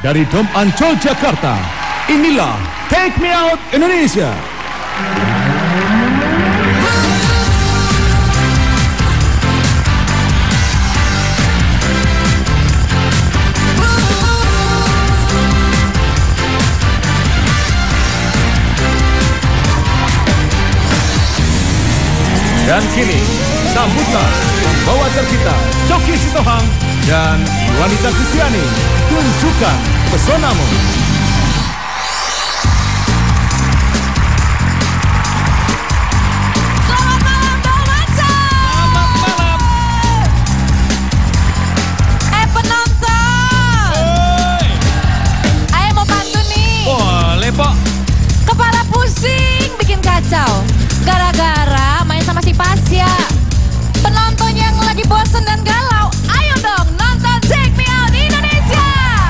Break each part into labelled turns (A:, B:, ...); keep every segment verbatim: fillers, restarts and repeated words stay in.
A: dari Dom Ancol Jakarta. Inilah Take Me Out Indonesia. Dan kini, sambutlah pembawa acara kita, Coki Sitohang dan Wanita Kristiani. Tunjukkan pesonamu.
B: Selamat malam, Bawaca.
C: Selamat malam.
B: Eh, penonton.
C: Oi.
B: Ayo mau pantun nih.
C: Boleh, Pok.
B: Kepala pusing, bikin kacau. Gara-gara main sama si Pasya. Penonton yang lagi bosen dan galau, ayo dong nonton Take Me Out Indonesia.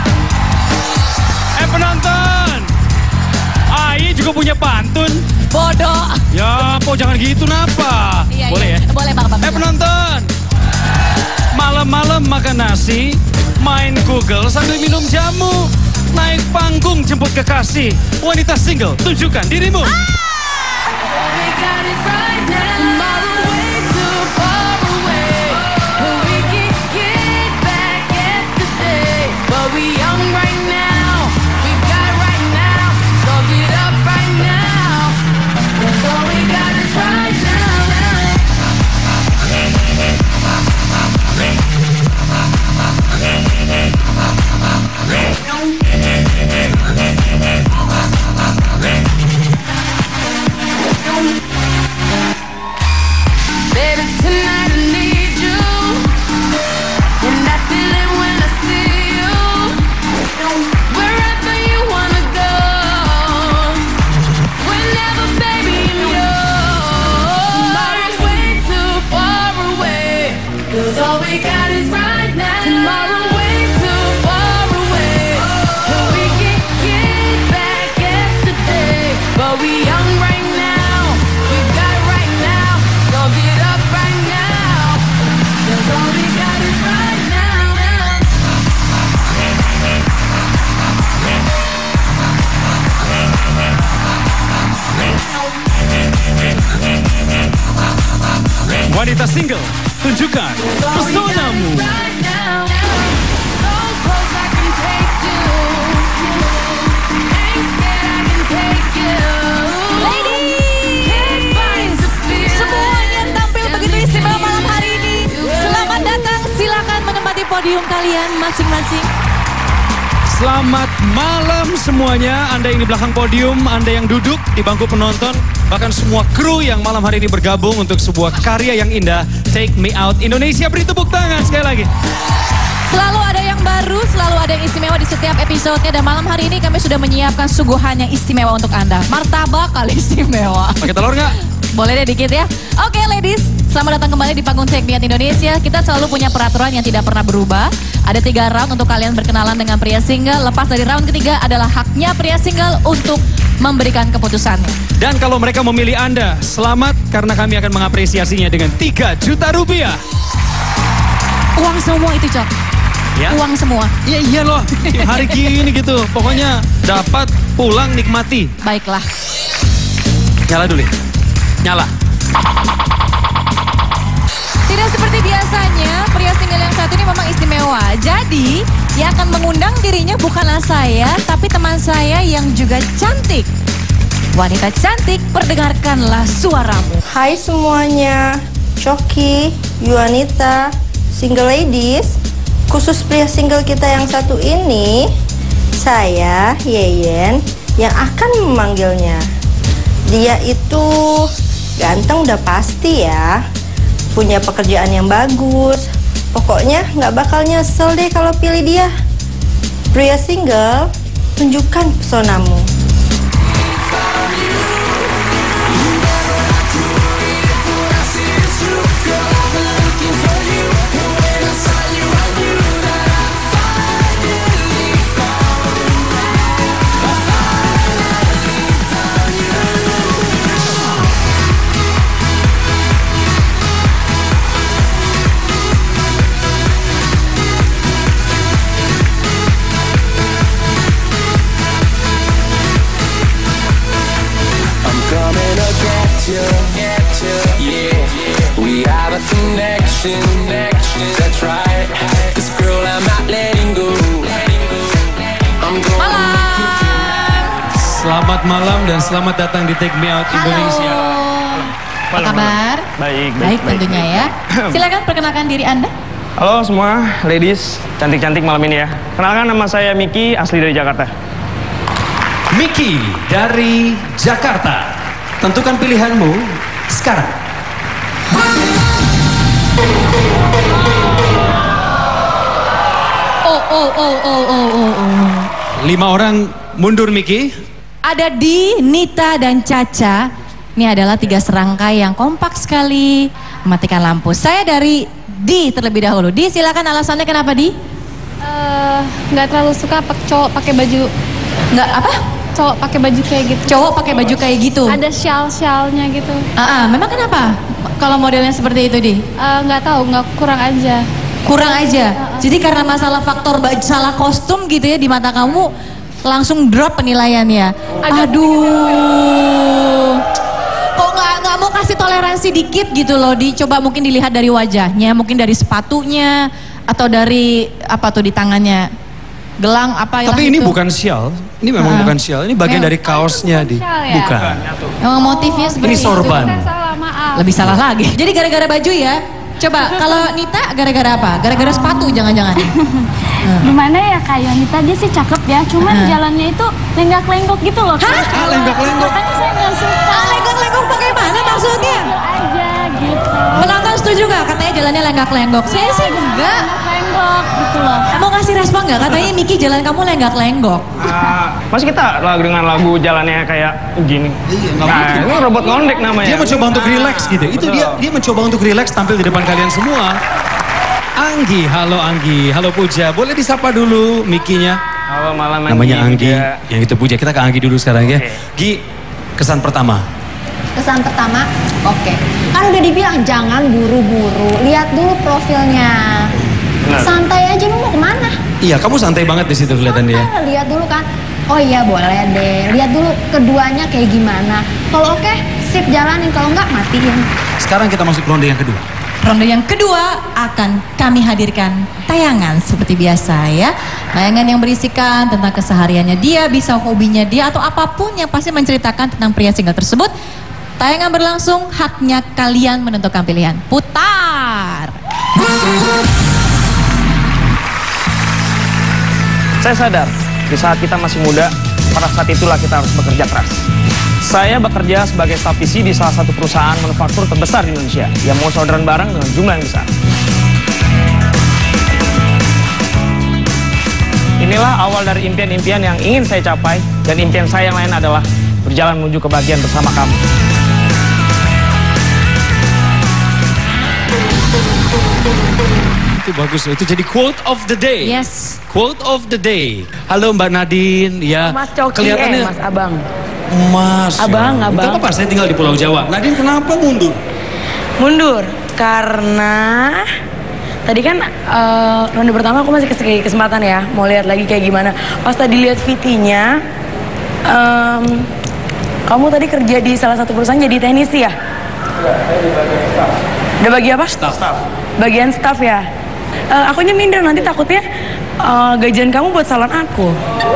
C: Eh, penonton. Ayi juga punya pantun.
B: Bodoh.
C: Ya, Pok jangan gitu napa.
B: Iya,
C: Boleh
B: iya.
C: ya?
B: Boleh, Bang. Bang.
C: Eh, penonton. Malam-malam makan nasi, main Google sambil minum jamu. Naik panggung jemput kekasih. Wanita single, tunjukkan dirimu.
B: Ah!
C: Wanita single, tunjukkan pesonamu.
B: Ladies, semua yang tampil begitu istimewa malam hari ini, selamat datang. Silakan menempati podium kalian masing-masing.
C: Selamat malam semuanya, Anda yang di belakang podium, Anda yang duduk di bangku penonton, bahkan semua kru yang malam hari ini bergabung untuk sebuah karya yang indah, Take Me Out Indonesia. Beri tepuk tangan sekali lagi.
B: Selalu ada yang baru, selalu ada yang istimewa di setiap episodenya. Dan malam hari ini kami sudah menyiapkan suguhan yang istimewa untuk Anda. Martabak kali istimewa.
C: Pakai telur nggak?
B: Boleh deh dikit ya. Oke ladies, selamat datang kembali di panggung Take Me Out Indonesia. Kita selalu punya peraturan yang tidak pernah berubah. Ada tiga round untuk kalian berkenalan dengan pria single. Lepas dari round ketiga adalah haknya pria single untuk memberikan keputusannya.
C: Dan kalau mereka memilih Anda, selamat karena kami akan mengapresiasinya dengan tiga juta rupiah.
B: Uang semua itu, Cok.
C: Ya?
B: Uang semua.
C: Iya iya loh, hari gini gitu. Pokoknya dapat, pulang, nikmati.
B: Baiklah.
C: Nyala dulu ya. Nyala.
B: Tidak seperti biasanya, pria single yang satu ini memang istimewa. Jadi, yang akan mengundang dirinya bukanlah saya, tapi teman saya yang juga cantik. Wanita cantik, perdengarkanlah suaramu.
D: Hai semuanya, Coki, Yuanita, single ladies. Khusus pria single kita yang satu ini, saya, Yeyen, yang akan memanggilnya. Dia itu ganteng udah pasti ya, punya pekerjaan yang bagus. Pokoknya nggak bakal nyesel deh kalau pilih dia. Pria single, tunjukkan pesonamu.
E: action, that's right. This girl I'm not letting go.
B: Malam.
C: Selamat malam dan selamat datang di Take Me Out Indonesia.
B: Apa kabar?
F: Baik,
B: baik, baik tentunya ya. Silakan perkenalkan diri Anda.
F: Halo semua, ladies, cantik-cantik malam ini ya. Kenalkan, nama saya Micky, asli dari Jakarta.
C: Micky dari Jakarta. Tentukan pilihanmu sekarang.
B: Oh, oh, oh, oh, oh, oh, oh.
C: Lima orang mundur, Micky.
B: Ada Di, Nita, dan Caca. Ini adalah tiga serangkai yang kompak sekali mematikan lampu. Saya dari Di terlebih dahulu. Di, silakan alasannya kenapa Di?
G: Nggak uh, terlalu suka pak cowok pakai baju.
B: Nggak apa?
G: Cowok pakai baju kayak gitu.
B: Cowok pakai baju kayak gitu.
G: Ada shawl-shawlnya gitu.
B: Ah, uh, uh, memang kenapa? Kalau modelnya seperti itu Di?
G: Uh, nggak tahu, nggak kurang aja.
B: Kurang aja.
G: Uh, uh.
B: Jadi karena masalah faktor baju, salah kostum gitu ya di mata kamu, langsung drop penilaiannya.
G: Agak
B: Aduh. Kok nggak nggak mau kasih toleransi dikit gitu loh? Dicoba mungkin dilihat dari wajahnya, mungkin dari sepatunya, atau dari apa tuh di tangannya, gelang apa?
C: Tapi ini itu bukan shawl, ini memang uh, bukan shawl, ini bagian
B: ya.
C: dari kaosnya Di.
G: Ya?
C: Bukan.
B: Memang motifnya seperti
C: ini sorban.
B: itu.
G: Salah, maaf.
B: Lebih salah lagi. Jadi gara-gara baju ya? Coba kalau Nita gara-gara apa? Gara-gara sepatu jangan-jangan?
H: Hmm. Gimana ya Kak Yonita, dia sih cakep ya, cuman uh. jalannya itu lenggak-lenggok gitu loh.
B: Hah?
C: Ah, lenggak-lenggok.
H: Makanya saya nggak suka.
B: Ah, lenggok-lenggok bagaimana maksudnya?
H: Aja gitu.
B: Penonton setuju gak? Katanya jalannya lenggak-lenggok. Saya sih enggak.
H: Lenggak gitu loh.
B: Mau ngasih respon gak? Katanya Micky jalan kamu lenggak-lenggok.
F: Uh, Masih kita lagu dengan lagu jalannya kayak gini. Nah, ini robot ngondek namanya.
C: Dia mencoba untuk relax gitu. Itu dia dia mencoba untuk relax tampil di depan kalian semua. Anggi, halo Anggi, halo Puja. Boleh disapa dulu Micky-nya?
F: Halo malam Anggi.
C: Namanya Anggi.
F: Puja.
C: Yang itu Puja. Kita ke Anggi dulu sekarang ya.
F: Okay.
C: Gi, kesan pertama.
I: Kesan pertama, oke. Okay. Kan udah dibilang jangan buru-buru. Lihat dulu profilnya.
F: Benar.
I: Santai aja, lu mau kemana?
C: Iya, kamu santai banget di situ kelihatan dia.
I: Lihat dulu kan. Oh iya boleh deh. Lihat dulu keduanya kayak gimana. Kalau oke, okay, sip jalanin. Kalau enggak matiin.
C: Sekarang kita masuk ronde yang kedua.
B: Ronde yang kedua akan kami hadirkan tayangan seperti biasa ya. Tayangan yang berisikan tentang kesehariannya dia, bisa hobinya dia, atau apapun yang pasti menceritakan tentang pria single tersebut. Tayangan berlangsung, haknya kalian menentukan pilihan. Putar!
F: Saya sadar, di saat kita masih muda, pada saat itulah kita harus bekerja keras. Saya bekerja sebagai staf P C di salah satu perusahaan manufaktur terbesar di Indonesia yang mengorsauran barang dengan jumlah yang besar. Inilah awal dari impian-impian yang ingin saya capai, dan impian saya yang lain adalah berjalan menuju kebahagiaan bersama kamu.
C: Itu bagus, itu jadi quote of the day.
B: Yes.
C: Quote of the day. Halo Mbak Nadine, ya.
J: Mas Coki,
C: kelihatannya
J: eh, Mas Abang.
C: Mas.
J: Abang,
C: ya.
J: abang.
C: Kenapa saya tinggal di Pulau Jawa? Nadine kenapa mundur?
J: Mundur karena tadi kan uh, ronde pertama aku masih kasih kesempatan ya, mau lihat lagi kayak gimana. Pas tadi lihat V T-nya, um, kamu tadi kerja di salah satu perusahaan jadi teknisi ya? Udah bagi apa?
C: Staff.
J: Bagian staff ya. Uh, akunya minder, nanti takutnya uh, gajian kamu buat salon aku.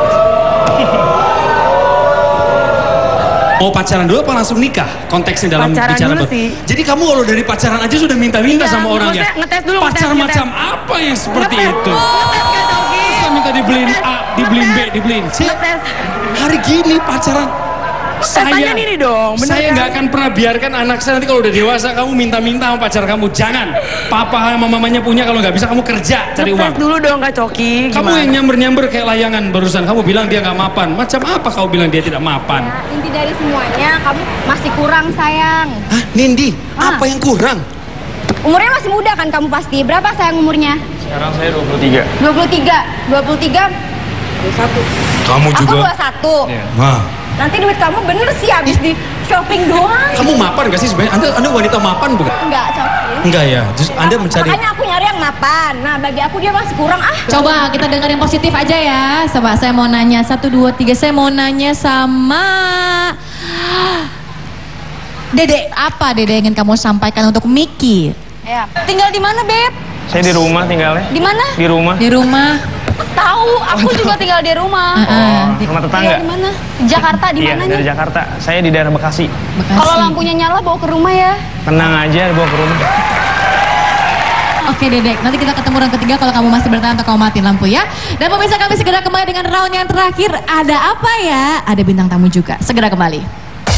C: Mau pacaran dulu apa langsung nikah? Konteksnya dalam
J: pacaran
C: bicara
J: dulu sih.
C: Jadi kamu kalau dari pacaran aja sudah minta-minta
J: Iya,
C: sama orangnya.
J: ngetes dulu,
C: Pacar
J: ngetes,
C: macam
J: ngetes.
C: apa yang seperti
J: Ngetes.
C: itu?
J: Ngetes, Coki.
C: Saya minta dibeliin A, dibeliin B, dibeliin C.
J: Ngetes.
C: Hari gini pacaran. Saya,
J: Tanya ini dong, bener
C: saya
J: kan?
C: nggak akan pernah biarkan anak saya nanti kalau udah dewasa kamu minta-minta sama pacar kamu. Jangan. Papa sama mamanya punya, kalau nggak bisa kamu kerja cari uang.
J: Ngetes dulu dong Kak Coki.
C: Kamu
J: Gimana?
C: yang nyamber-nyamber kayak layangan barusan. Kamu bilang dia nggak mapan. Macam apa kau bilang dia tidak mapan?
I: Ya, inti dari semuanya kamu masih kurang sayang.
C: Hah, Nindi?
I: Ah.
C: Apa yang kurang?
I: Umurnya masih muda kan kamu pasti. Berapa sayang umurnya?
F: Sekarang saya dua puluh tiga.
I: dua puluh tiga. dua puluh tiga. satu.
C: Kamu
I: Aku
C: juga.
I: dua puluh satu.
F: Iya.
C: Wah.
I: Nanti duit kamu bener sih habis di shopping doang.
C: Kamu mapan gak sih sebenarnya? Anda, anda wanita mapan bukan?
I: Enggak, Coki.
C: Enggak ya. Terus Anda mencari.
I: Makanya aku nyari yang mapan. Nah, bagi aku dia masih kurang ah.
B: Coba kita dengar yang positif aja ya. Coba saya mau nanya satu dua tiga. Saya mau nanya sama Dede. Apa Dede ingin kamu sampaikan untuk Micky?
G: Ya. Tinggal di mana, Beb?
F: Saya di rumah tinggalnya.
G: Di mana?
F: Di rumah.
B: Di rumah.
G: Tahu, aku juga tinggal di rumah.
F: Oh, rumah tetangga.
G: Iya, di mana? Jakarta di
F: Iya,
G: mana
F: dari
G: nih?
F: Jakarta. Saya di daerah Bekasi.
B: Bekasi.
G: Kalau lampunya nyala bawa ke rumah ya.
F: Tenang aja, bawa ke rumah.
B: Oke Dedek, nanti kita ketemu round ketiga kalau kamu masih bertahan atau kamu matiin lampu ya. Dan pemirsa kami segera kembali dengan round yang terakhir. Ada apa ya? Ada bintang tamu juga. Segera kembali.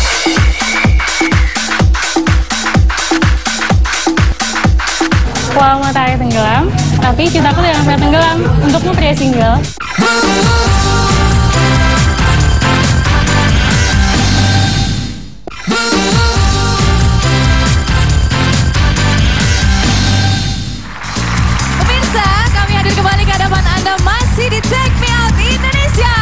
H: Walau matahari tenggelam, tapi cintaku jangan sampai tenggelam. Untukmu pria single.
B: Pemirsa, kami hadir kembali ke hadapan Anda masih di Take Me Out Indonesia.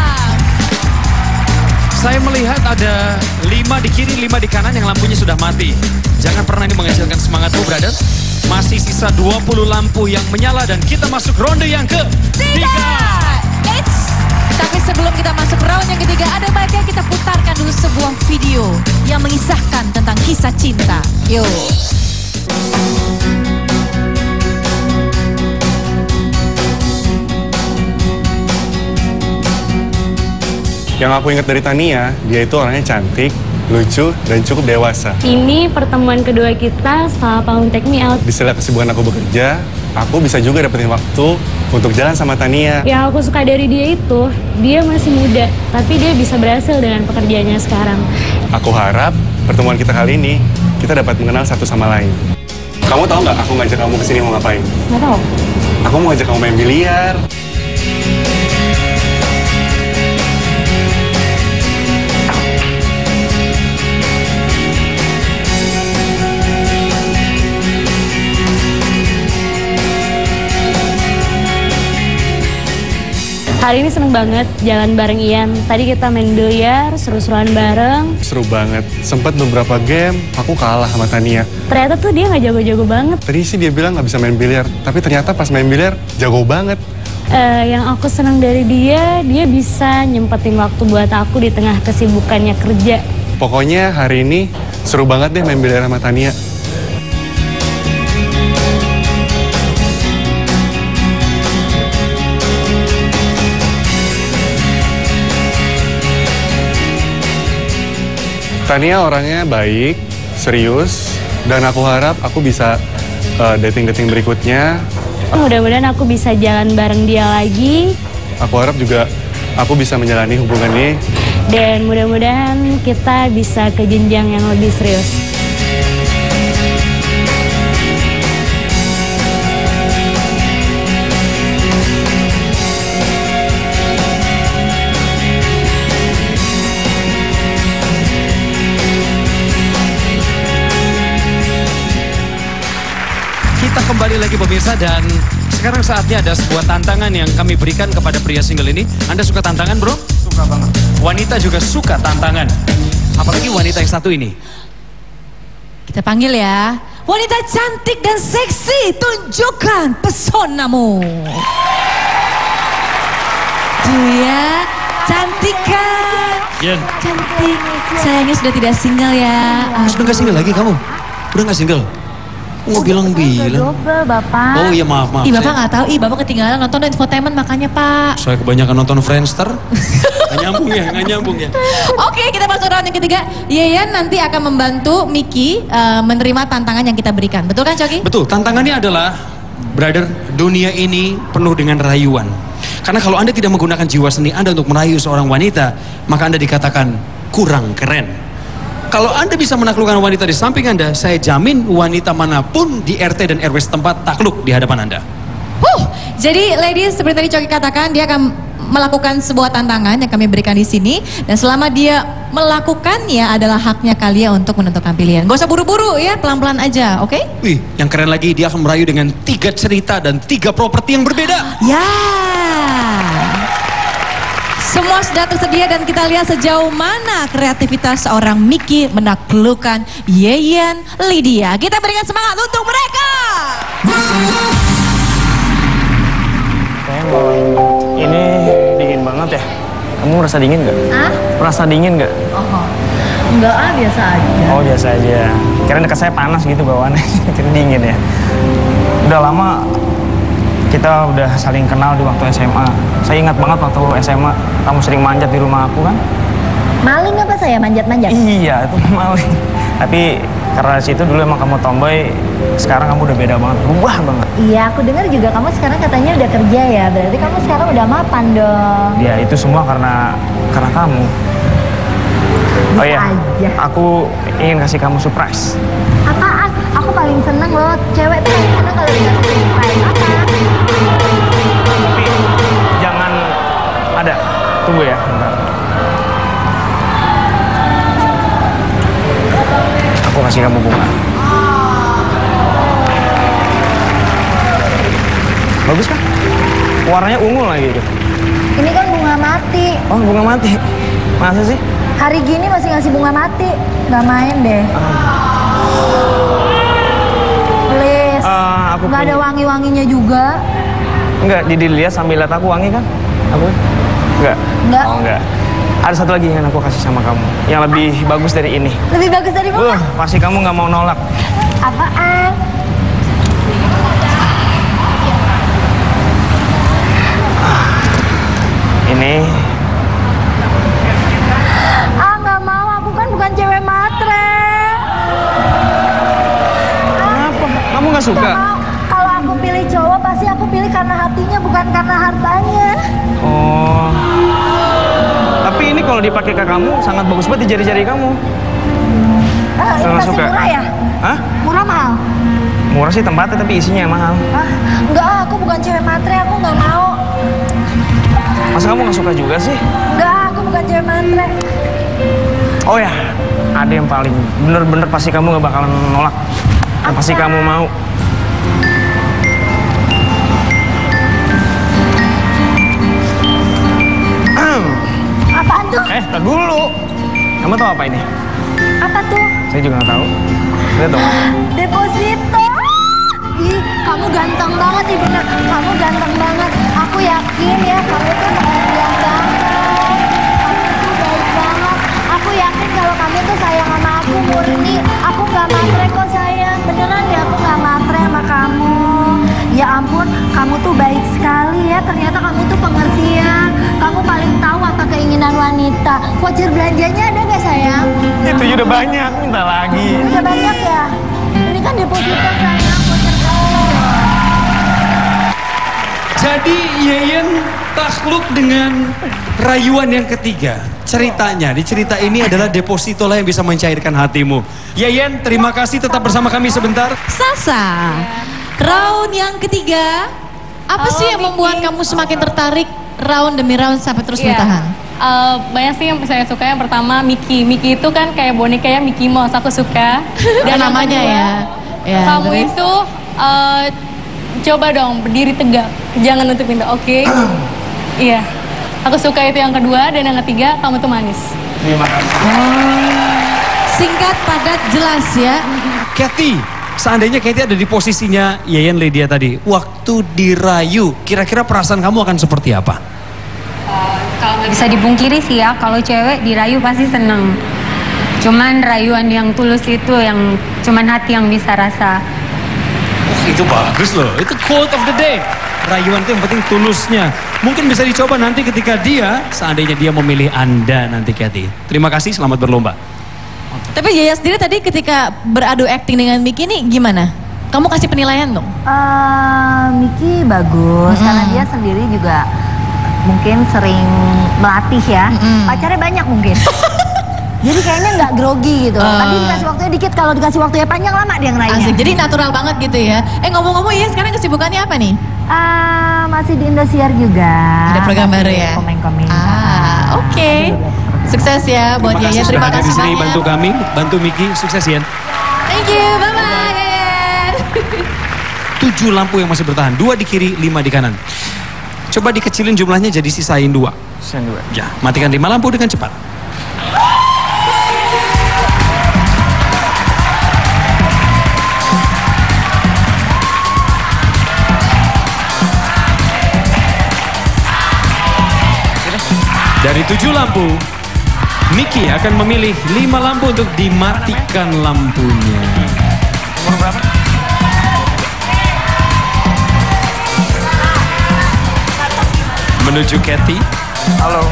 C: Saya melihat ada lima di kiri, lima di kanan yang lampunya sudah mati. Jangan pernah ini mengecilkan semangatmu, brother. Masih sisa dua puluh lampu yang menyala dan kita masuk ronde yang ke tiga.
B: Eits, tapi sebelum kita masuk round yang ketiga, ada baiknya kita putarkan dulu sebuah video yang mengisahkan tentang kisah cinta. Yo.
K: Yang aku ingat dari Tania, dia itu orangnya cantik, lucu, dan cukup dewasa.
H: Ini pertemuan kedua kita setelah panggung Take Me Out.
K: Di sela kesibukan aku bekerja, aku bisa juga dapetin waktu untuk jalan sama Tania.
H: Yang aku suka dari dia itu, dia masih muda, tapi dia bisa berhasil dengan pekerjaannya sekarang.
K: Aku harap pertemuan kita kali ini, kita dapat mengenal satu sama lain. Kamu tahu nggak aku ngajak kamu kesini mau ngapain?
H: Nggak tahu.
K: Aku mau ngajak kamu main biliar.
H: Hari ini seneng banget jalan bareng Ian. Tadi kita main biliar, seru-seruan bareng.
K: Seru banget. Sempat beberapa game, aku kalah sama Tania.
H: Ternyata tuh dia nggak jago-jago banget.
K: Tadi sih dia bilang nggak bisa main biliar, tapi ternyata pas main biliar jago banget.
H: Uh, yang aku senang dari dia, dia bisa nyempetin waktu buat aku di tengah kesibukannya kerja.
K: Pokoknya hari ini seru banget deh main biliar sama Tania. Tania orangnya baik, serius, dan aku harap aku bisa dating-dating uh, berikutnya.
H: Mudah-mudahan aku bisa jalan bareng dia lagi.
K: Aku harap juga aku bisa menjalani hubungan ini.
H: Dan mudah-mudahan kita bisa ke jenjang yang lebih serius.
C: Kita kembali lagi pemirsa dan sekarang saatnya ada sebuah tantangan yang kami berikan kepada pria single ini. Anda suka tantangan bro?
K: Suka banget.
C: Wanita juga suka tantangan. Apalagi wanita yang satu ini.
B: Kita panggil ya. Wanita cantik dan seksi, tunjukkan pesonamu. Tuh ya, cantik kan?
C: Yen.
B: Cantik. Sayangnya sudah tidak single ya.
C: Sudah gak single lagi kamu? Udah gak single? Oh, bilang-bilang.
H: Double, Bapak.
C: Oh iya maaf maaf.
B: Ih bapak nggak tahu, ih bapak ketinggalan nonton infotainment makanya pak.
C: Saya kebanyakan nonton Friendster. Gak nyambung ya, gak nyambung ya.
B: Oke, kita masuk round yang ketiga. Yeyen nanti akan membantu Micky uh, menerima tantangan yang kita berikan. Betul kan Coki?
C: Betul, tantangannya adalah, brother, dunia ini penuh dengan rayuan. Karena kalau Anda tidak menggunakan jiwa seni Anda untuk merayu seorang wanita, maka Anda dikatakan kurang keren. Kalau Anda bisa menaklukkan wanita di samping Anda, saya jamin wanita manapun di R T dan R W setempat takluk di hadapan Anda.
B: Huh, jadi ladies seperti tadi Coki katakan, dia akan melakukan sebuah tantangan yang kami berikan di sini. Dan selama dia melakukannya adalah haknya kalian untuk menentukan pilihan. Gak usah buru-buru ya, pelan-pelan aja, oke? Okay?
C: Wih, yang keren lagi dia akan merayu dengan tiga cerita dan tiga properti yang berbeda.
B: Ya. Semua sudah tersedia dan kita lihat sejauh mana kreativitas seorang Micky menaklukkan Yeyen Lydia. Kita berikan semangat untuk mereka.
F: Ini dingin banget ya. Kamu merasa dingin nggak?
I: Hah?
F: Merasa dingin nggak?
I: Oh, enggak ah, biasa aja.
F: Oh biasa aja. Kira dekat saya panas gitu bawaannya, kira dingin ya. Udah lama kita udah saling kenal di waktu S M A. Saya ingat banget waktu S M A kamu sering manjat di rumah aku kan?
I: Maling apa saya manjat-manjat?
F: Iya, itu maling. Tapi karena situ dulu emang kamu tomboy, sekarang kamu udah beda banget, berubah banget.
I: Iya, aku dengar juga kamu sekarang katanya udah kerja ya. Berarti kamu sekarang udah mapan dong.
F: Ya itu semua karena karena kamu.
I: Bisa
F: oh iya,
I: aja.
F: aku ingin kasih kamu surprise.
I: Apaan? Aku paling seneng loh. Cewek tuh paling seneng kalau dikasih surprise. Apa?
F: Tapi jangan ada. Tunggu ya, bentar. Aku kasih kamu bunga. Bagus kan? Warnanya ungu lagi gitu.
I: Ini kan bunga mati.
F: Oh, bunga mati. Masa sih?
I: Hari gini masih ngasih bunga mati. Nggak main deh. Please.
F: Uh, aku
I: Nggak ada wangi-wanginya juga.
F: Enggak, jadi lihat sambil lihat aku wangi kan? Aku? Enggak?
I: Enggak.
F: Oh, enggak. Ada satu lagi yang aku kasih sama kamu. Yang lebih bagus dari ini.
I: Lebih bagus dari bunga?
F: Uh, pasti kamu nggak mau nolak.
I: Apaan?
F: Ini.
I: Ah, nggak mau. Aku kan bukan cewek matre.
F: Kenapa? Kamu nggak suka?
I: Nggak mau. Kalau aku pilih cowok, pasti aku pilih karena hatinya, bukan karena hartanya.
F: Oh. Tapi ini kalau dipakai ke kamu sangat bagus banget di jari-jari kamu.
I: Ah, ini
F: Nggak
I: pasti
F: suka.
I: murah ya?
F: Hah?
I: Murah mahal?
F: Murah sih tempatnya tapi isinya yang mahal.
I: Ah, enggak, aku bukan cewek matre, aku nggak mau.
F: Masa kamu nggak suka juga sih?
I: Enggak, aku bukan cewek matre.
F: Oh ya, ada yang paling bener-bener pasti kamu nggak bakalan nolak. Yang pasti kamu mau.
I: Apaan tuh?
F: Eh, tar dulu. Kamu tahu apa ini?
I: Apa tuh?
F: Saya juga nggak tahu. Lihat dong.
I: Deposito. Ih, kamu ganteng banget nih bener. Kamu ganteng banget. Aku yakin ya, kamu tuh pengertian banget. Kamu tuh baik banget. Aku yakin kalau kamu tuh sayang sama aku murni. Aku nggak matre kok sayang. Beneran deh, aku nggak matre sama kamu. Ya ampun, kamu tuh baik sekali ya. Ternyata kamu tuh pengertian. Kamu paling tahu apa keinginan wanita. Voucher belanjanya ada nggak sayang?
F: Itu udah banyak, minta lagi.
I: Udah banyak ya? Ini kan deposito sayang, voucher belanja.
C: Jadi Yeyen takluk dengan rayuan yang ketiga. Ceritanya, di cerita ini adalah deposito lah yang bisa mencairkan hatimu. Yeyen, terima kasih tetap bersama kami sebentar.
B: Sasa, round yang ketiga, apa
G: Halo,
B: sih yang membuat
G: Micky.
B: kamu semakin tertarik round demi round sampai terus
G: Iya.
B: bertahan?
G: Eh, banyak sih yang saya suka. Yang pertama Micky. Micky itu kan kayak boneka ya, Mickey Mouse, aku suka.
B: Dan
G: yang
B: namanya
G: kedua,
B: ya. Ya,
G: kamu
B: terus?
G: itu eh, coba dong berdiri tegak, jangan nutup pintu, oke? Iya, aku suka itu yang kedua. Dan yang ketiga, kamu tuh manis.
F: Terima kasih.
B: Singkat, padat, jelas ya.
C: Kathy, seandainya Kathy ada di posisinya Yeyen Lydia tadi, waktu dirayu, kira-kira perasaan kamu akan seperti apa?
L: Kalau nggak bisa dipungkiri sih ya, kalau cewek dirayu pasti seneng. Cuman rayuan yang tulus itu yang cuman hati yang bisa rasa.
C: Oh, itu bagus loh, itu quote of the day. Rayuan itu yang penting tulusnya. Mungkin bisa dicoba nanti ketika dia, seandainya dia memilih Anda nanti Kathy. Terima kasih, selamat berlomba.
B: Tapi Yaya sendiri tadi ketika beradu acting dengan Micky ini gimana? Kamu kasih penilaian dong?
I: Eh, Micky bagus
B: Mm-mm.
I: karena dia sendiri juga mungkin sering melatih ya.
B: Mm-mm.
I: Pacarnya banyak mungkin. Jadi kayaknya nggak grogi gitu.
B: Eh.
I: Tadi dikasih waktunya dikit, kalau dikasih waktunya panjang lama dia ngerayunya.
B: Asik, jadi natural banget gitu ya. Eh ngomong-ngomong ya, sekarang kesibukannya apa nih?
I: Ah, masih di Indosiar juga.
B: Ada program
I: Masih
B: baru ya?
I: Komen-komen.
B: Ah, oke. Sukses ya buat Yaya. Terima
C: sudah hadir
B: kasih
C: di sini,
B: banyak.
C: bantu kami, bantu Micky, sukses Yen.
B: Thank you, bye-bye Yeyen.
C: Tujuh lampu yang masih bertahan, dua di kiri, lima di kanan. Coba dikecilin jumlahnya jadi sisain dua.
F: Sisain dua.
C: Ya, matikan lima lampu dengan cepat. Dari tujuh lampu, Micky Micky akan memilih lima lampu untuk dimatikan lampunya.
F: Nomor berapa?
C: Menuju Kathy.
F: Halo.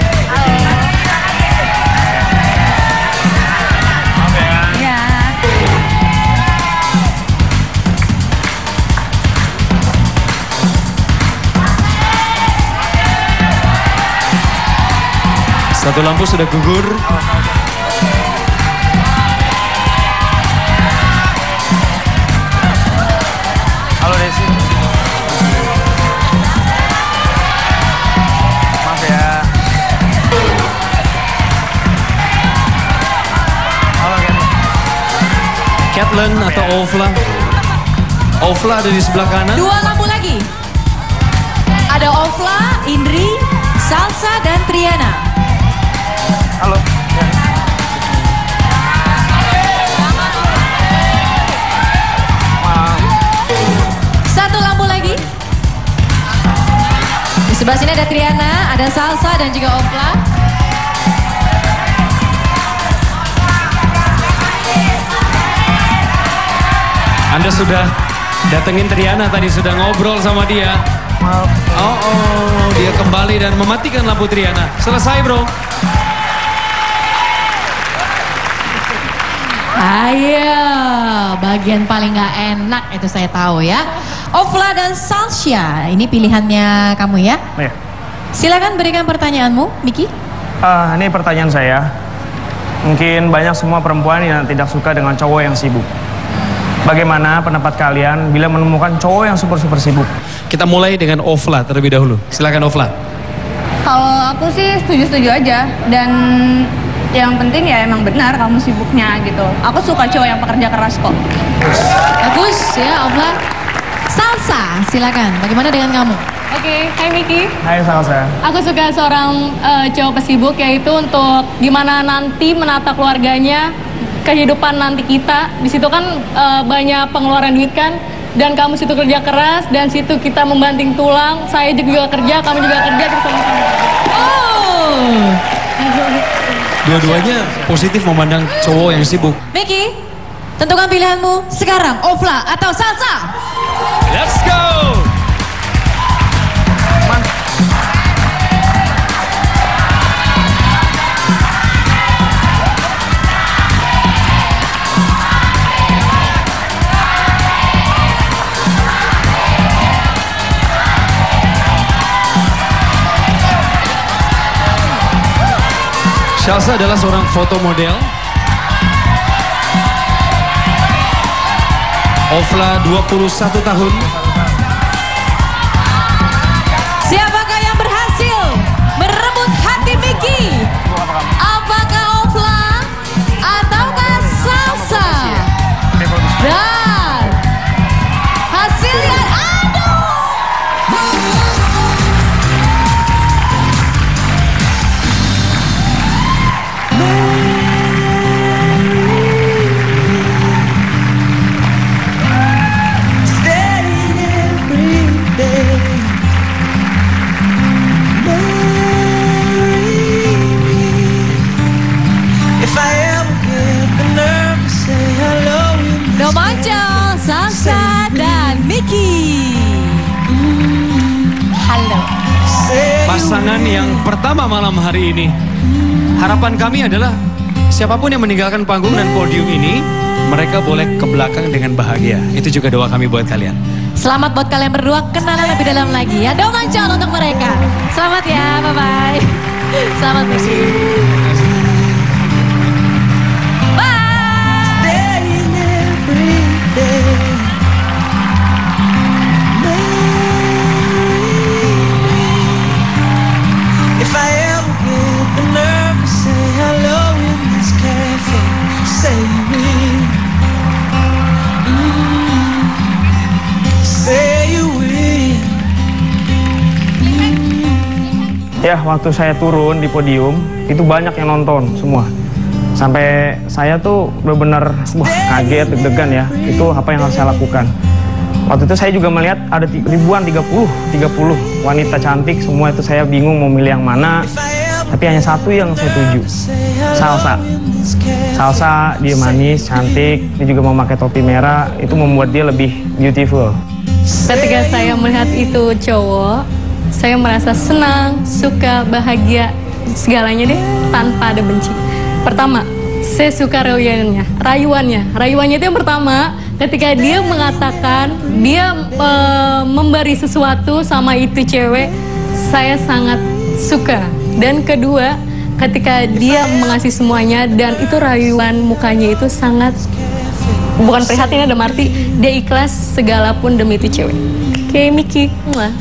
C: Satu lampu sudah gugur.
F: Halo Desi. Maaf ya. Halo Kathy.
C: Kathleen atau Ofla? Ofla ada di sebelah kanan.
B: Dua lampu lagi. Ada Ofla, Indri, Salsa, dan Triana.
F: Halo.
B: Satu lampu lagi. Di sebelah sini ada Triana, ada Salsa, dan juga Ofla.
C: Anda sudah datengin Triana tadi, sudah ngobrol sama dia. Oh, oh, dia kembali dan mematikan lampu Triana. Selesai, bro.
B: Ayo, bagian paling gak enak itu saya tahu ya. Ofla dan Salsya, ini pilihannya kamu ya.
F: Iya.
B: Silakan berikan pertanyaanmu, Micky.
F: Uh, ini pertanyaan saya. Mungkin banyak semua perempuan yang tidak suka dengan cowok yang sibuk. Bagaimana pendapat kalian bila menemukan cowok yang super-super sibuk?
C: Kita mulai dengan Ofla terlebih dahulu. Silakan Ofla.
G: Kalau aku sih setuju-setuju aja. Dan yang penting ya emang benar kamu sibuknya gitu. Aku suka cowok yang pekerja keras kok.
B: Bagus ya, Ofla. Salsa, silakan. Bagaimana dengan kamu?
G: Oke, okay. Hai Micky.
F: Hai Salsa.
G: Aku suka seorang uh, cowok pesibuk, yaitu untuk gimana nanti menata keluarganya, kehidupan nanti kita. Di situ kan uh, banyak pengeluaran duit kan, dan kamu situ kerja keras, dan situ kita membanting tulang. Saya juga kerja, kamu juga kerja, kita sama-sama.
B: Oh.
C: Dua-duanya positif memandang cowok yang sibuk.
B: Micky, tentukan pilihanmu sekarang, Ofla atau Salsa.
C: Let's go. Salsa adalah seorang foto model. Ofla dua puluh satu tahun.
B: Siapakah yang berhasil merebut hati Micky? Apakah Ofla ataukah Salsa? Dan hasilnya, aduh! Domanco, Salsa, dan Micky. Halo.
C: Pasangan yang pertama malam hari ini. Harapan kami adalah siapapun yang meninggalkan panggung dan podium ini, mereka boleh ke belakang dengan bahagia. Itu juga doa kami buat kalian.
B: Selamat buat kalian berdua, kenalan lebih dalam lagi ya. Domanco untuk mereka. Selamat ya, bye-bye. Selamat Micky.
F: Ya, waktu saya turun di podium, itu banyak yang nonton semua. Sampai saya tuh benar-benar wah, kaget, deg-degan ya. Itu apa yang harus saya lakukan. Waktu itu saya juga melihat ada ribuan, tiga puluh wanita cantik. Semua itu saya bingung mau milih yang mana. Tapi hanya satu yang saya tuju, Salsa. Salsa, dia manis, cantik, dia juga mau pakai topi merah, itu membuat dia lebih beautiful.
G: Ketika saya melihat itu cowok, saya merasa senang, suka, bahagia, segalanya deh, tanpa ada benci. Pertama, saya suka rayuannya, rayuannya, rayuannya itu yang pertama, ketika dia mengatakan dia e, memberi sesuatu sama itu cewek, saya sangat suka. Dan kedua, ketika dia mengasih semuanya dan itu rayuan mukanya itu sangat, bukan prihatin ada arti, dia ikhlas segala pun demi itu cewek. Oke, Micky.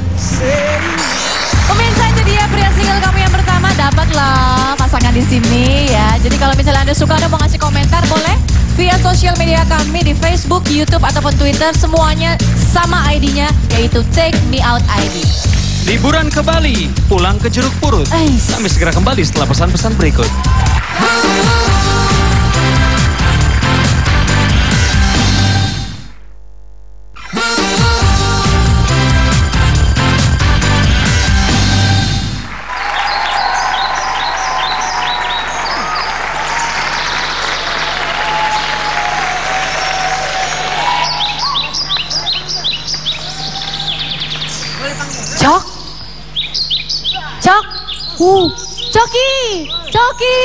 B: Pemirsa, itu dia pria single kami yang pertama, dapatlah pasangan di sini ya. Jadi kalau misalnya Anda suka, Anda mau ngasih komentar, boleh via sosial media kami di Facebook, YouTube ataupun Twitter, semuanya sama I D-nya yaitu Take Me Out I D.
C: Liburan ke Bali, pulang ke Jeruk Purut.
B: Ais.
C: Kami segera kembali setelah pesan-pesan berikut.
B: Cok, Cok, uh, Coki, Coki,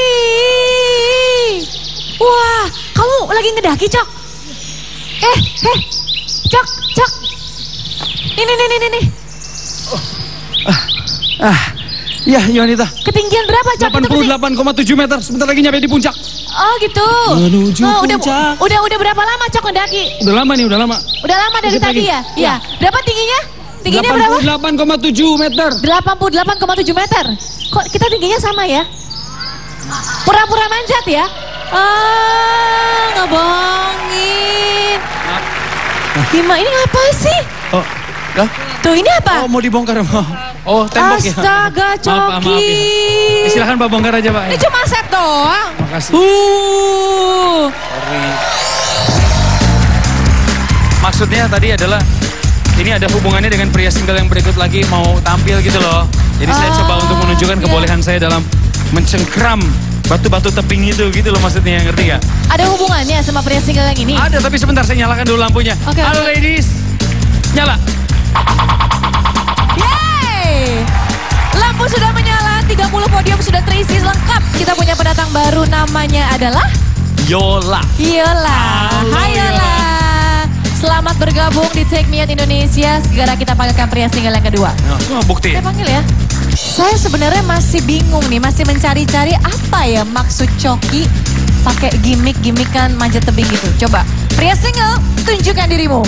B: wah, kamu lagi ngedaki Cok? Eh, eh, Cok, Cok, ini, ini, ini, ini.
C: Ah, ah, ya Yonita.
B: Ketinggian berapa Cok?
C: delapan puluh delapan koma tujuh meter, sebentar lagi nyampe di puncak.
B: Oh gitu.
C: Menuju
B: oh, udah,
C: puncak.
B: Udah, udah berapa lama Cok ngedaki?
C: Udah lama nih, udah lama.
B: Udah lama dari
C: Dikit
B: tadi
C: lagi.
B: ya? Iya. Berapa tingginya? Tingginya berapa?
C: delapan puluh delapan koma tujuh meter.
B: delapan puluh delapan koma tujuh meter. Kok kita tingginya sama ya? Pura-pura manjat ya? Ah, ngebohongin. Gimana ini ngapa sih?
C: Oh, dah?
B: Tuh ini apa?
C: Oh, mau dibongkar. Oh, tembok ya.
B: Astaga,
C: Maaf, maaf,
B: Coki.
C: ya. Silahkan Pak bongkar aja Pak.
B: Ini cuma set doang.
C: Makasih.
B: Uh.
C: Sorry. Maksudnya tadi adalah ini ada hubungannya dengan pria single yang berikut lagi mau tampil gitu loh. Jadi oh, saya coba untuk menunjukkan yeah. kebolehan saya dalam mencengkram batu-batu tebing itu gitu loh maksudnya, ngerti gak?
B: Ada hubungannya sama pria single yang ini?
C: Ada, tapi sebentar saya nyalakan dulu lampunya.
B: Okay,
C: Halo
B: okay.
C: ladies, nyala.
B: Yeay! Lampu sudah menyala, tiga puluh podium sudah terisi lengkap. Kita punya pendatang baru, namanya adalah
C: Yola.
B: Yola. Hai Yola. Selamat bergabung di Take Me Out Indonesia. Segera kita panggilkan pria single yang kedua.
C: Oh, bukti.
B: Saya panggil ya. Saya sebenarnya masih bingung nih, masih mencari-cari apa ya maksud Coki pakai gimmick-gimmickan manjat tebing gitu. Coba, pria single, tunjukkan dirimu.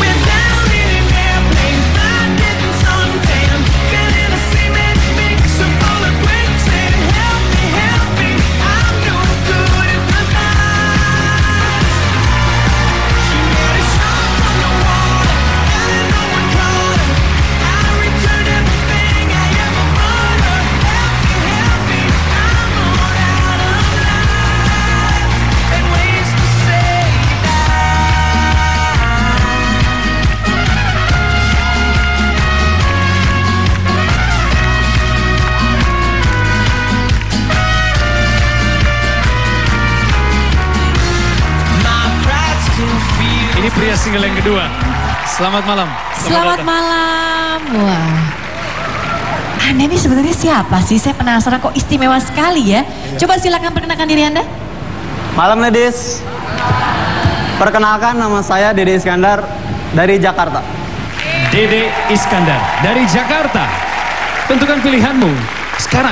C: Ini pria single yang kedua. Selamat malam.
B: Selamat, Selamat malam. Wah. Anda ini sebenarnya siapa sih? Saya penasaran, kok istimewa sekali ya. Coba silakan perkenalkan diri Anda.
M: Malam ladies. Perkenalkan, nama saya Dede Iskandar dari Jakarta.
C: Dede Iskandar dari Jakarta. Tentukan pilihanmu sekarang.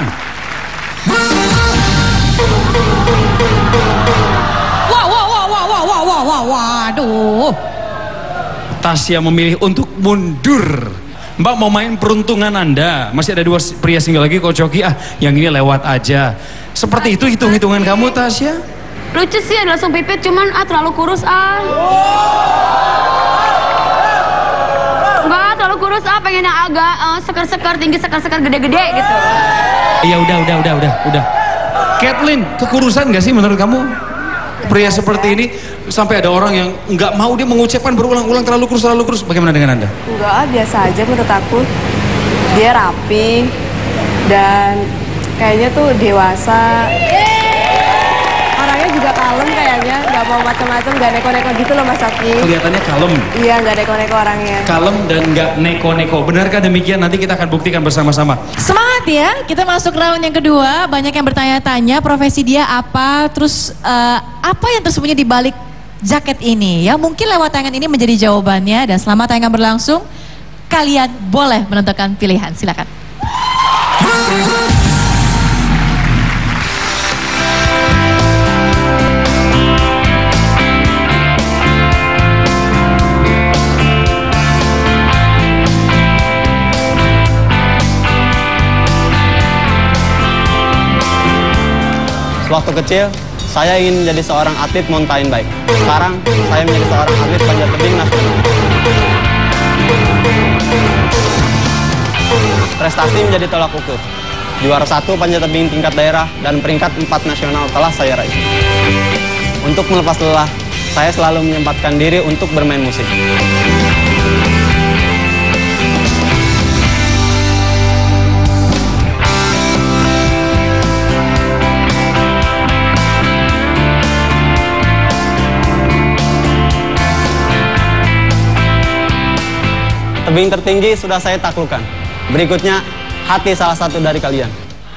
B: Wah, wah, wah, wah, wah, wah, wah, wah, waduh.
C: Tasya memilih untuk mundur. Mbak mau main peruntungan Anda. Masih ada dua pria single lagi kok Coki. Ah, yang ini lewat aja. Seperti itu hitung-hitungan kamu Tasya?
J: Lucu sih, langsung pipit, cuman ah terlalu kurus ah. Enggak, terlalu kurus ah, pengen yang agak uh, seker-seker, tinggi seker-seker, gede-gede gitu.
C: Iya udah, udah, udah, udah, udah. Kathleen, kekurusan gak sih menurut kamu? Pria seperti ini sampai ada orang yang nggak mau dia mengucapkan berulang-ulang terlalu kurus, terlalu kurus. Bagaimana dengan Anda?
N: Enggak, biasa aja menurut aku. Dia rapi dan kayaknya tuh dewasa. Orangnya juga kalem kayaknya, nggak mau macam-macam, nggak neko-neko gitu loh Mas Aki.
C: Kelihatannya kalem.
N: Iya, nggak neko-neko orangnya.
C: Kalem dan nggak neko-neko. Benarkah demikian? Nanti kita akan buktikan bersama-sama.
B: Semangat ya, kita masuk round yang kedua. Banyak yang bertanya-tanya profesi dia apa, terus uh, apa yang tersembunyi di balik jaket ini ya. Mungkin lewat tayangan ini menjadi jawabannya. Dan selama tayangan berlangsung, kalian boleh menentukan pilihan. Silakan.
M: Waktu kecil, saya ingin menjadi seorang atlet mountain bike. Sekarang, saya menjadi seorang atlet panjat tebing nasional. Prestasi menjadi tolak ukur. Juara satu panjat tebing tingkat daerah dan peringkat empat nasional telah saya raih. Untuk melepas lelah, saya selalu menyempatkan diri untuk bermain musik. Tebing tertinggi sudah saya taklukkan. Berikutnya, hati salah satu dari kalian.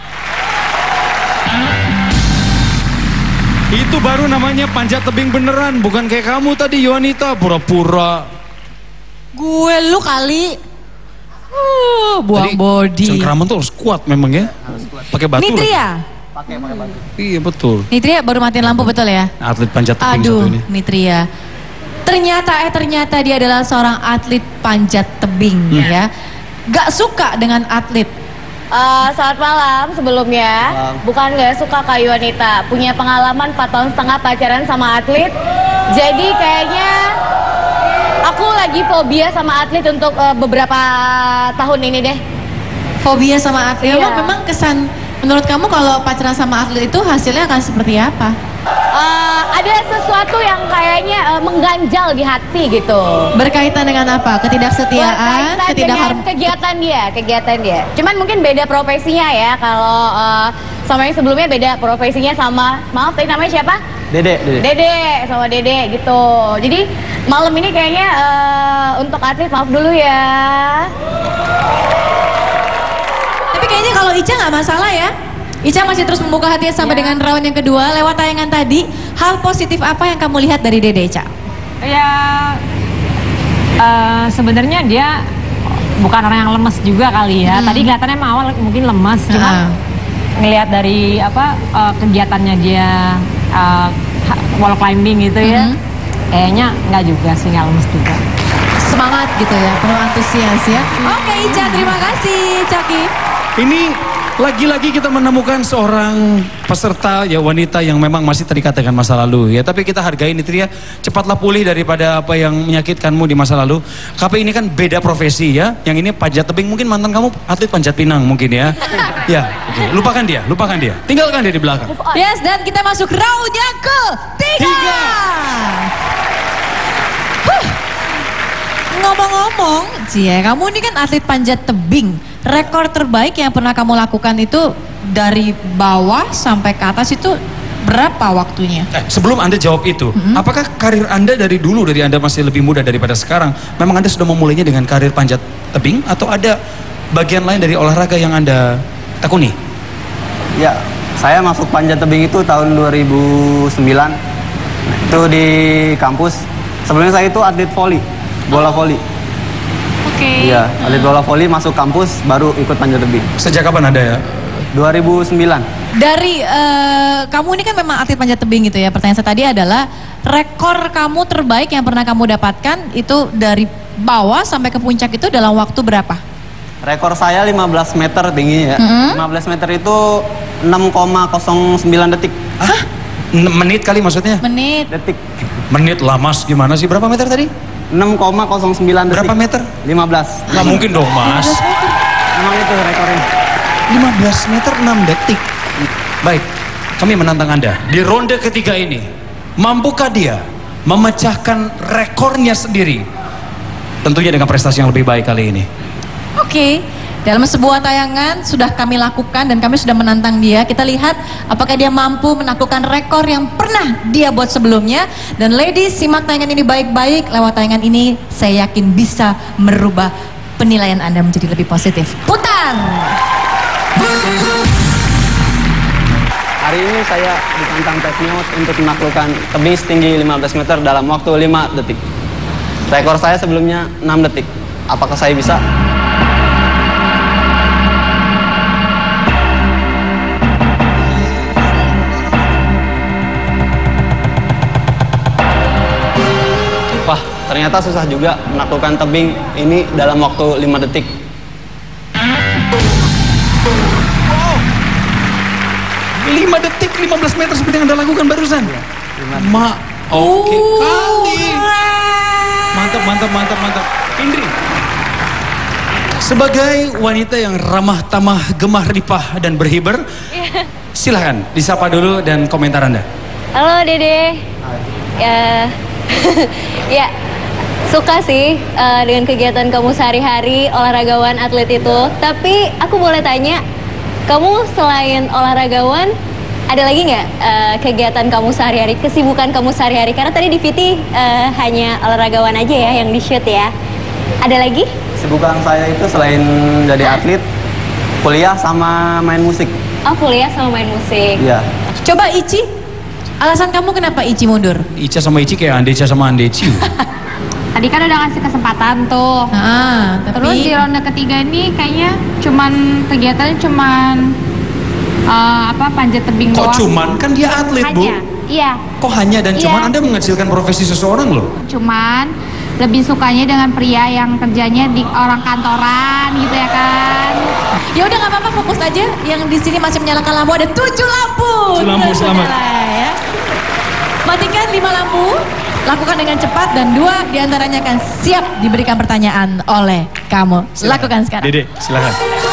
C: Itu baru namanya panjat tebing beneran, bukan kayak kamu tadi Yuanita, pura-pura.
B: Gue lu kali. Uh, buang
C: tadi,
B: body.
C: cengkraman tuh harus kuat memang ya. Pakai batu.
B: Nitria.
M: Pakai pakai batu.
C: Iya betul.
B: Nitria baru matiin lampu betul ya?
C: Atlet panjat tebing
B: Aduh,
C: satu ini.
B: Nitria. Ternyata eh ternyata dia adalah seorang atlet panjat tebing hmm. ya. Gak suka dengan atlet.
O: Uh, selamat malam sebelumnya. Malam. Bukan gak suka Kak Yuanita. Punya pengalaman empat tahun setengah pacaran sama atlet. Jadi kayaknya aku lagi fobia sama atlet untuk uh, beberapa tahun ini deh.
B: Fobia sama atlet?
O: Iya.
B: Memang, memang kesan menurut kamu kalau pacaran sama atlet itu hasilnya akan seperti apa?
O: Uh, ada sesuatu yang kayaknya uh, mengganjal di hati gitu.
B: Berkaitan dengan apa? Ketidaksetiaan, ketidakharmonisan
O: kegiatan dia, kegiatan dia. Cuman mungkin beda profesinya ya. Kalau uh, sama yang sebelumnya beda profesinya sama, maaf tadi namanya siapa?
M: Dede, Dede.
O: Dede, sama Dede gitu. Jadi malam ini kayaknya uh, untuk atlet maaf dulu ya.
B: Tapi kayaknya kalau Ica nggak masalah ya. Ica masih terus membuka hatinya sampai ya. Dengan round yang kedua. Lewat tayangan tadi, hal positif apa yang kamu lihat dari Dede, Ica?
L: Ya, uh, sebenarnya dia bukan orang yang lemes juga kali ya. Hmm. Tadi kelihatannya emang awal mungkin lemes, uh. cuma ngelihat dari apa uh, kegiatannya dia uh, wall climbing gitu ya, hmm. kayaknya nggak juga sih, nggak lemes juga.
B: Semangat gitu ya, penuh antusias ya. Hmm. Oke Ica, terima kasih Caki.
C: Ini lagi-lagi kita menemukan seorang peserta ya wanita yang memang masih terikat dengan masa lalu ya. Tapi kita hargai Nitria, cepatlah pulih daripada apa yang menyakitkanmu di masa lalu. Tapi ini kan beda profesi ya. Yang ini panjat tebing, mungkin mantan kamu atlet panjat pinang mungkin ya. Ya, okay. Lupakan dia, lupakan dia. Tinggalkan dia di belakang.
B: Yes, dan kita masuk round yang ketiga. Huh. Ngomong-ngomong, Cie, kamu ini kan atlet panjat tebing. Rekor terbaik yang pernah kamu lakukan itu dari bawah sampai ke atas itu berapa waktunya?
C: Eh, sebelum Anda jawab itu, mm-hmm. apakah karir Anda dari dulu, dari Anda masih lebih muda daripada sekarang, memang Anda sudah memulainya dengan karir panjat tebing atau ada bagian lain dari olahraga yang Anda tekuni?
M: Ya, saya masuk panjat tebing itu tahun dua ribu sembilan. Itu di kampus. Sebelumnya saya itu atlet voli, bola voli.
B: Oke. Okay.
M: Iya, atlet bola voli masuk kampus baru ikut panjat tebing.
C: Sejak kapan Anda ya?
M: dua ribu sembilan.
B: Dari uh, kamu ini kan memang atlet panjat tebing gitu ya. Pertanyaan saya tadi adalah rekor kamu terbaik yang pernah kamu dapatkan itu dari bawah sampai ke puncak itu dalam waktu berapa?
M: Rekor saya lima belas meter tinggi ya.
B: Mm-hmm.
M: lima belas meter itu enam koma nol sembilan detik.
C: Hah? Menit kali maksudnya?
B: Menit.
M: Detik.
C: Menit lah Mas, gimana sih? Berapa meter tadi?
M: enam koma nol sembilan detik.
C: Berapa meter?
M: lima belas.
C: Nggak mungkin dong Mas.
M: Memang itu rekornya.
C: lima belas meter enam detik. Baik, kami menantang Anda. Di ronde ketiga ini, mampukah dia memecahkan rekornya sendiri? Tentunya dengan prestasi yang lebih baik kali ini.
B: Oke, okay. Dalam sebuah tayangan sudah kami lakukan dan kami sudah menantang dia. Kita lihat apakah dia mampu menaklukkan rekor yang pernah dia buat sebelumnya. Dan ladies, simak tayangan ini baik-baik. Lewat tayangan ini saya yakin bisa merubah penilaian Anda menjadi lebih positif. Putar!
M: Hari ini saya ditantang take me out untuk menaklukkan tebing setinggi lima belas meter dalam waktu lima detik. Rekor saya sebelumnya enam detik. Apakah saya bisa? Wah, ternyata susah juga menaklukkan tebing ini dalam waktu lima detik.
C: lima detik, lima belas meter seperti yang Anda lakukan barusan. Ya, Ma, oke okay. Kali. Mantap, mantap, mantap, mantap. Indri, sebagai wanita yang ramah tamah, gemah ripah dan berhiber, yeah. Silahkan disapa dulu dan komentar Anda.
P: Halo Dede. Ya, ya suka sih uh, dengan kegiatan kamu sehari-hari, olahragawan, atlet itu. Tapi aku boleh tanya, kamu selain olahragawan, ada lagi nggak uh, kegiatan kamu sehari-hari, kesibukan kamu sehari-hari? Karena tadi di V T uh, hanya olahragawan aja ya yang di shoot ya. Ada lagi?
M: Kesibukan saya itu selain jadi atlet, kuliah sama main musik.
P: Oh, kuliah sama main musik.
M: Iya.
B: Coba Ici, alasan kamu kenapa Ici mundur?
C: Ica sama Ici kayak Andeca sama Andeci.
Q: Tadi kan udah ngasih kesempatan tuh.
B: Nah, tapi...
Q: Terus di ronde ketiga ini kayaknya cuman kegiatannya cuman uh, apa panjat tebing
C: doang. Kok cuman? Kan dia atlet,
Q: hanya.
C: Bu.
Q: Iya.
C: Kok hanya dan
Q: iya.
C: Cuman Anda menghasilkan profesi seseorang loh.
Q: Cuman lebih sukanya dengan pria yang kerjanya di orang kantoran gitu ya kan.
B: Ya udah nggak apa-apa, fokus aja. Yang di sini masih menyalakan lampu, ada tujuh lampu.
C: Tujuh lampu, selamat.
B: Ya. Matikan lima lampu. Lakukan dengan cepat dan dua diantaranya akan siap diberikan pertanyaan oleh kamu. Silakan. Lakukan sekarang.
C: Dede, silakan.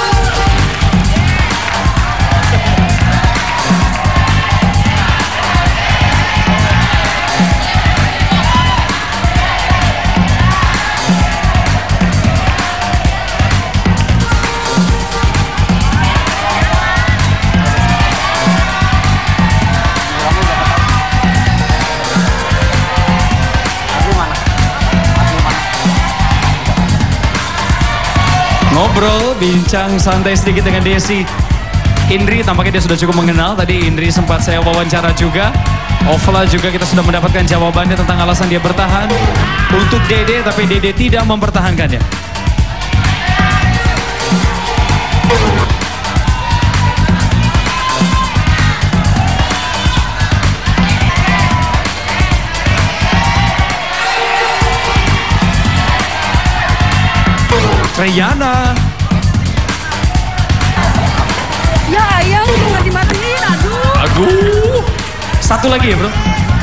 C: Ngobrol, bincang santai sedikit dengan Desi. Indri tampaknya dia sudah cukup mengenal. Tadi Indri sempat saya wawancara juga. Ovla juga kita sudah mendapatkan jawabannya tentang alasan dia bertahan untuk Dede, tapi Dede tidak mempertahankannya. Riana.
N: Ya ayah, nggak dimatiin, aduh.
C: Aduh. Satu lagi ya bro.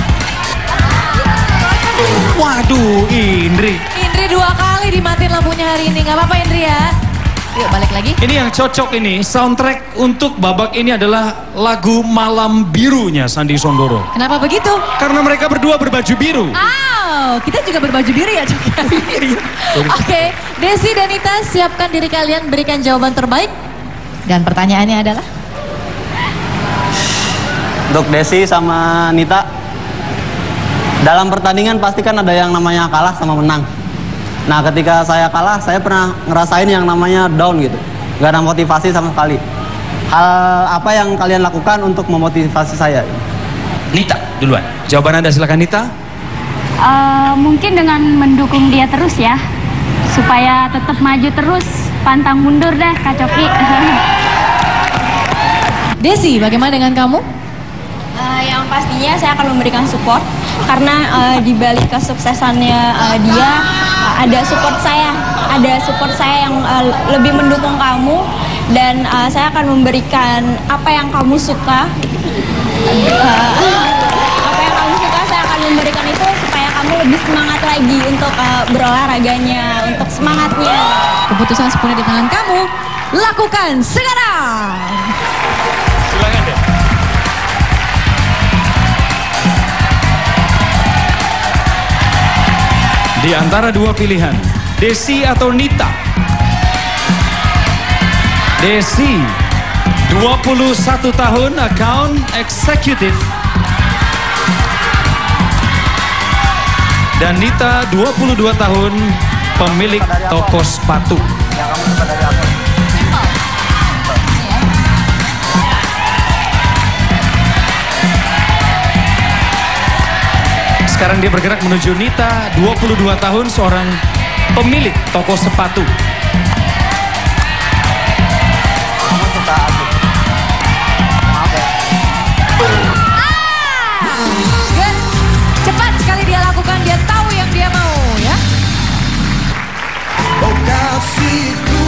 C: Waduh, Indri.
B: Indri dua kali dimatiin lampunya hari ini. Nggak apa-apa Indri ya. Yuk balik lagi.
C: Ini yang cocok ini, soundtrack untuk babak ini adalah lagu Malam Birunya Sandi Sondoro.
B: Kenapa begitu?
C: Karena mereka berdua berbaju biru.
B: Oh, kita juga berbaju biru ya juga. Oke, okay. Desi dan Nita, siapkan diri kalian berikan jawaban terbaik. Dan pertanyaannya adalah?
M: Untuk Desi sama Nita, dalam pertandingan pasti kan ada yang namanya kalah sama menang. Nah ketika saya kalah, saya pernah ngerasain yang namanya down gitu. Gak ada motivasi sama sekali. Hal apa yang kalian lakukan untuk memotivasi saya?
C: Nita duluan. Jawaban Anda silakan Nita.
Q: Uh, mungkin dengan mendukung dia terus ya. Supaya tetap maju terus. Pantang mundur deh Kak Coki.
B: Desi, bagaimana dengan kamu?
P: Uh, yang pastinya saya akan memberikan support. Karena uh, di balik kesuksesannya uh, dia uh, ada support saya, ada support saya yang uh, lebih mendukung kamu dan uh, saya akan memberikan apa yang kamu suka, uh, apa yang kamu suka saya akan memberikan itu supaya kamu lebih semangat lagi untuk uh, berolahraganya, untuk semangatnya.
B: Keputusan sepenuhnya di tangan kamu, lakukan sekarang.
C: Silakan deh. Di antara dua pilihan, Desi atau Nita? Desi, dua puluh satu tahun, account executive. Dan Nita, dua puluh dua tahun, pemilik toko sepatu. Sekarang dia bergerak menuju Nita, dua puluh dua tahun, seorang pemilik toko sepatu.
B: Good. Cepat sekali dia lakukan, dia tahu yang dia mau ya.
E: Oh kasihku,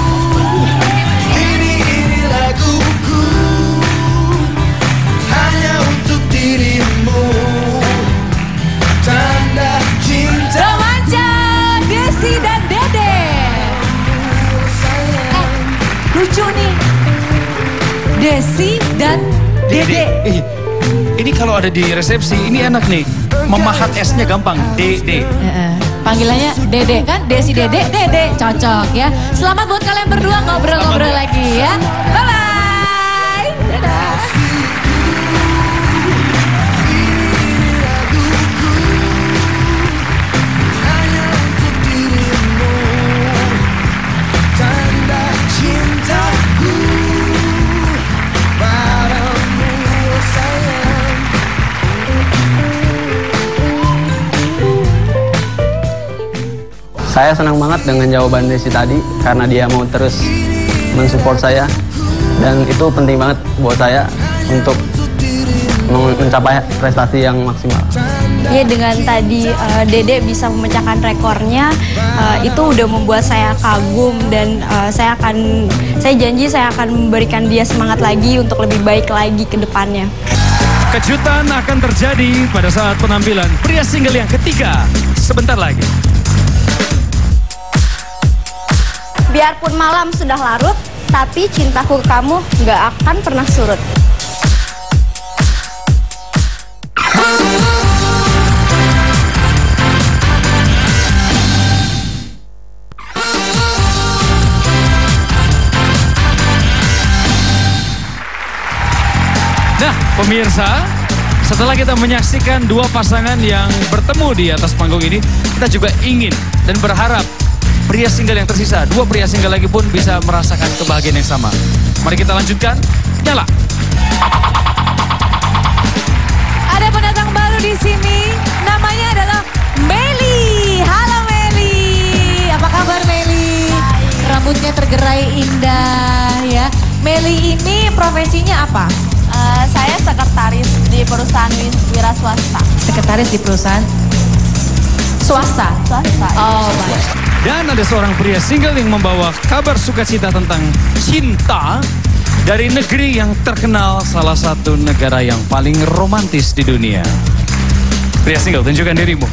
E: ini ini laguku, hanya untuk dirimu. Tanda cinta.
B: Remaja Desi dan Dede. Eh, lucu nih. Desi dan Dede.
C: Eh, ini kalau ada di resepsi, ini enak nih. Memahat esnya gampang, Dede.
B: Uh, panggilannya Dede kan? Desi Dede, Dede. Cocok ya. Selamat buat kalian berdua ngobrol-ngobrol lagi ya. Bye-bye. Dadah.
M: Saya senang banget dengan jawaban Desi tadi karena dia mau terus mensupport saya dan itu penting banget buat saya untuk mencapai prestasi yang maksimal.
P: Ya dengan tadi uh, Dede bisa memecahkan rekornya, uh, itu udah membuat saya kagum dan uh, saya akan, saya janji saya akan memberikan dia semangat lagi untuk lebih baik lagi ke depannya.
C: Kejutan akan terjadi pada saat penampilan pria single yang ketiga sebentar lagi.
I: Biarpun malam sudah larut, tapi cintaku ke kamu nggak akan pernah surut.
C: Nah, pemirsa, setelah kita menyaksikan dua pasangan yang bertemu di atas panggung ini, kita juga ingin dan berharap pria single yang tersisa, dua pria single lagi pun bisa merasakan kebahagiaan yang sama. Mari kita lanjutkan, nyala.
B: Ada pendatang baru di sini, namanya adalah Meli. Halo Meli, apa kabar Meli? Rambutnya tergerai indah ya. Meli ini profesinya apa?
P: Uh, saya sekretaris di perusahaan wira swasta.
B: Sekretaris di perusahaan swasta?
P: Swasta.
B: Oh baik.
C: Dan ada seorang pria single yang membawa kabar sukacita tentang cinta dari negeri yang terkenal, salah satu negara yang paling romantis di dunia. Pria single, tunjukkan dirimu.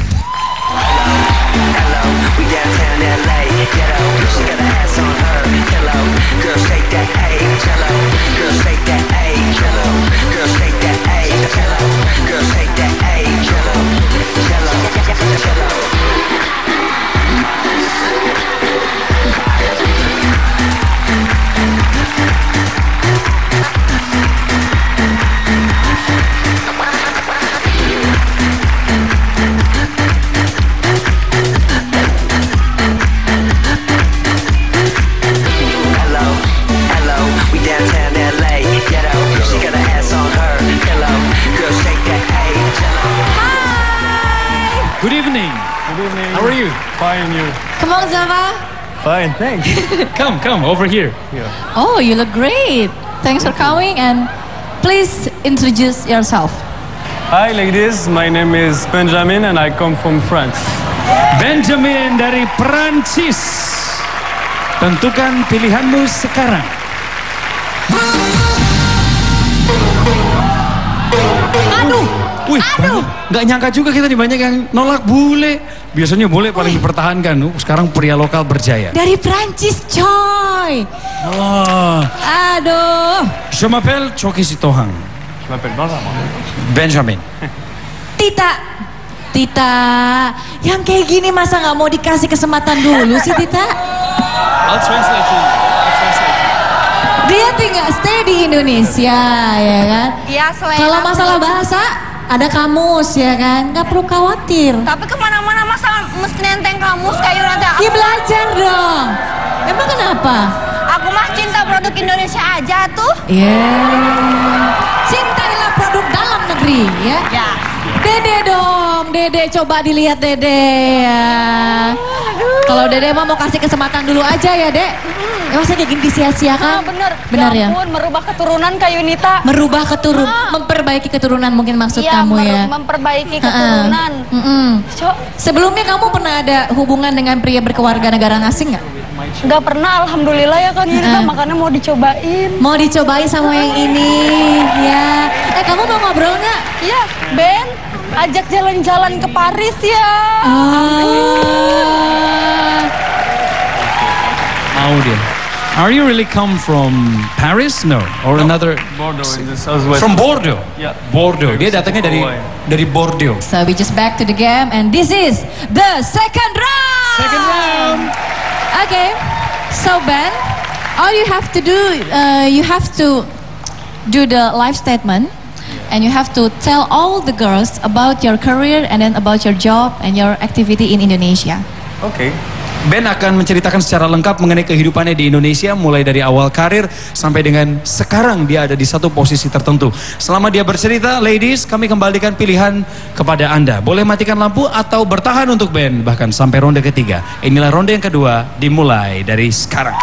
C: Good evening.
K: Good evening.
C: How are you?
K: Fine, you?
B: Come on Zava.
K: Fine, thanks.
C: Come, come, over here.
K: Yeah.
B: Oh, you look great. Thanks for coming and please introduce yourself.
K: Hi ladies, my name is Benjamin and I come from France.
C: Benjamin dari Prancis. Tentukan pilihanmu sekarang.
B: Aduh.
C: Wih,
B: Aduh.
C: Nggak nyangka juga kita nih banyak yang nolak bule. Biasanya bule paling dipertahankan. Sekarang pria lokal berjaya.
B: Dari Prancis coy.
C: Oh.
B: Aduh.
C: Je m'appelle Choki Sitohang.
K: Je m'appelle Benjamin.
C: Benjamin.
B: Tita. Tita. Yang kayak gini masa nggak mau dikasih kesempatan dulu sih Tita?
K: I'll translate to you. I'll translate to you.
B: Dia tinggal stay di Indonesia, ya kan?
R: Iya, selain
B: Kalau
R: aku-
B: masalah bahasa, ada kamus, ya kan? Nggak perlu khawatir.
R: Tapi kemana-mana masa mesti nenteng kamus kayak nanti aku.
B: Ya belajar dong. Emang kenapa?
R: Aku mah cinta produk Indonesia aja tuh.
B: Iya. Cintailah produk dalam negeri, ya.
R: Ya.
B: Dede dong, Dede coba dilihat Dede ya. Kalau Dede mah mau kasih kesempatan dulu aja ya, Dek. Ya masa kayak gini disia-siakan?
R: Ah, bener.
B: Bener ya?
R: ampun, merubah keturunan kayak Yunita.
B: Merubah keturun, memperbaiki keturunan mungkin maksud
R: Iya,
B: kamu
R: mer-
B: ya.
R: memperbaiki
B: Ha-ha.
R: keturunan.
B: Mm-mm. Sebelumnya kamu pernah ada hubungan dengan pria berkeluarga negara asing nggak?
R: Nggak pernah, alhamdulillah ya kan Yunita,
B: Ha-ha.
R: makanya mau dicobain.
B: Mau dicobain sama yang ini, ya. Eh kamu mau ngobrol nggak?
R: Iya, Ben, ajak jalan-jalan ke Paris ya.
B: Ah.
C: Mau dia. Are you really come from Paris? No, or another?
K: Bordeaux in the southwest.
C: From Bordeaux.
K: Yeah.
C: Bordeaux. Dia datangnya dari dari Bordeaux.
B: So we just back to the game and this is the second round.
C: Second round.
B: Okay. So Ben, all you have to do, uh, you have to do the life statement, and you have to tell all the girls about your career and then about your job and your activity in Indonesia.
K: Oke.
C: Ben akan menceritakan secara lengkap mengenai kehidupannya di Indonesia, mulai dari awal karir sampai dengan sekarang dia ada di satu posisi tertentu. Selama dia bercerita, ladies, kami kembalikan pilihan kepada Anda. Boleh matikan lampu atau bertahan untuk Ben, bahkan sampai ronde ketiga. Inilah ronde yang kedua, dimulai dari sekarang.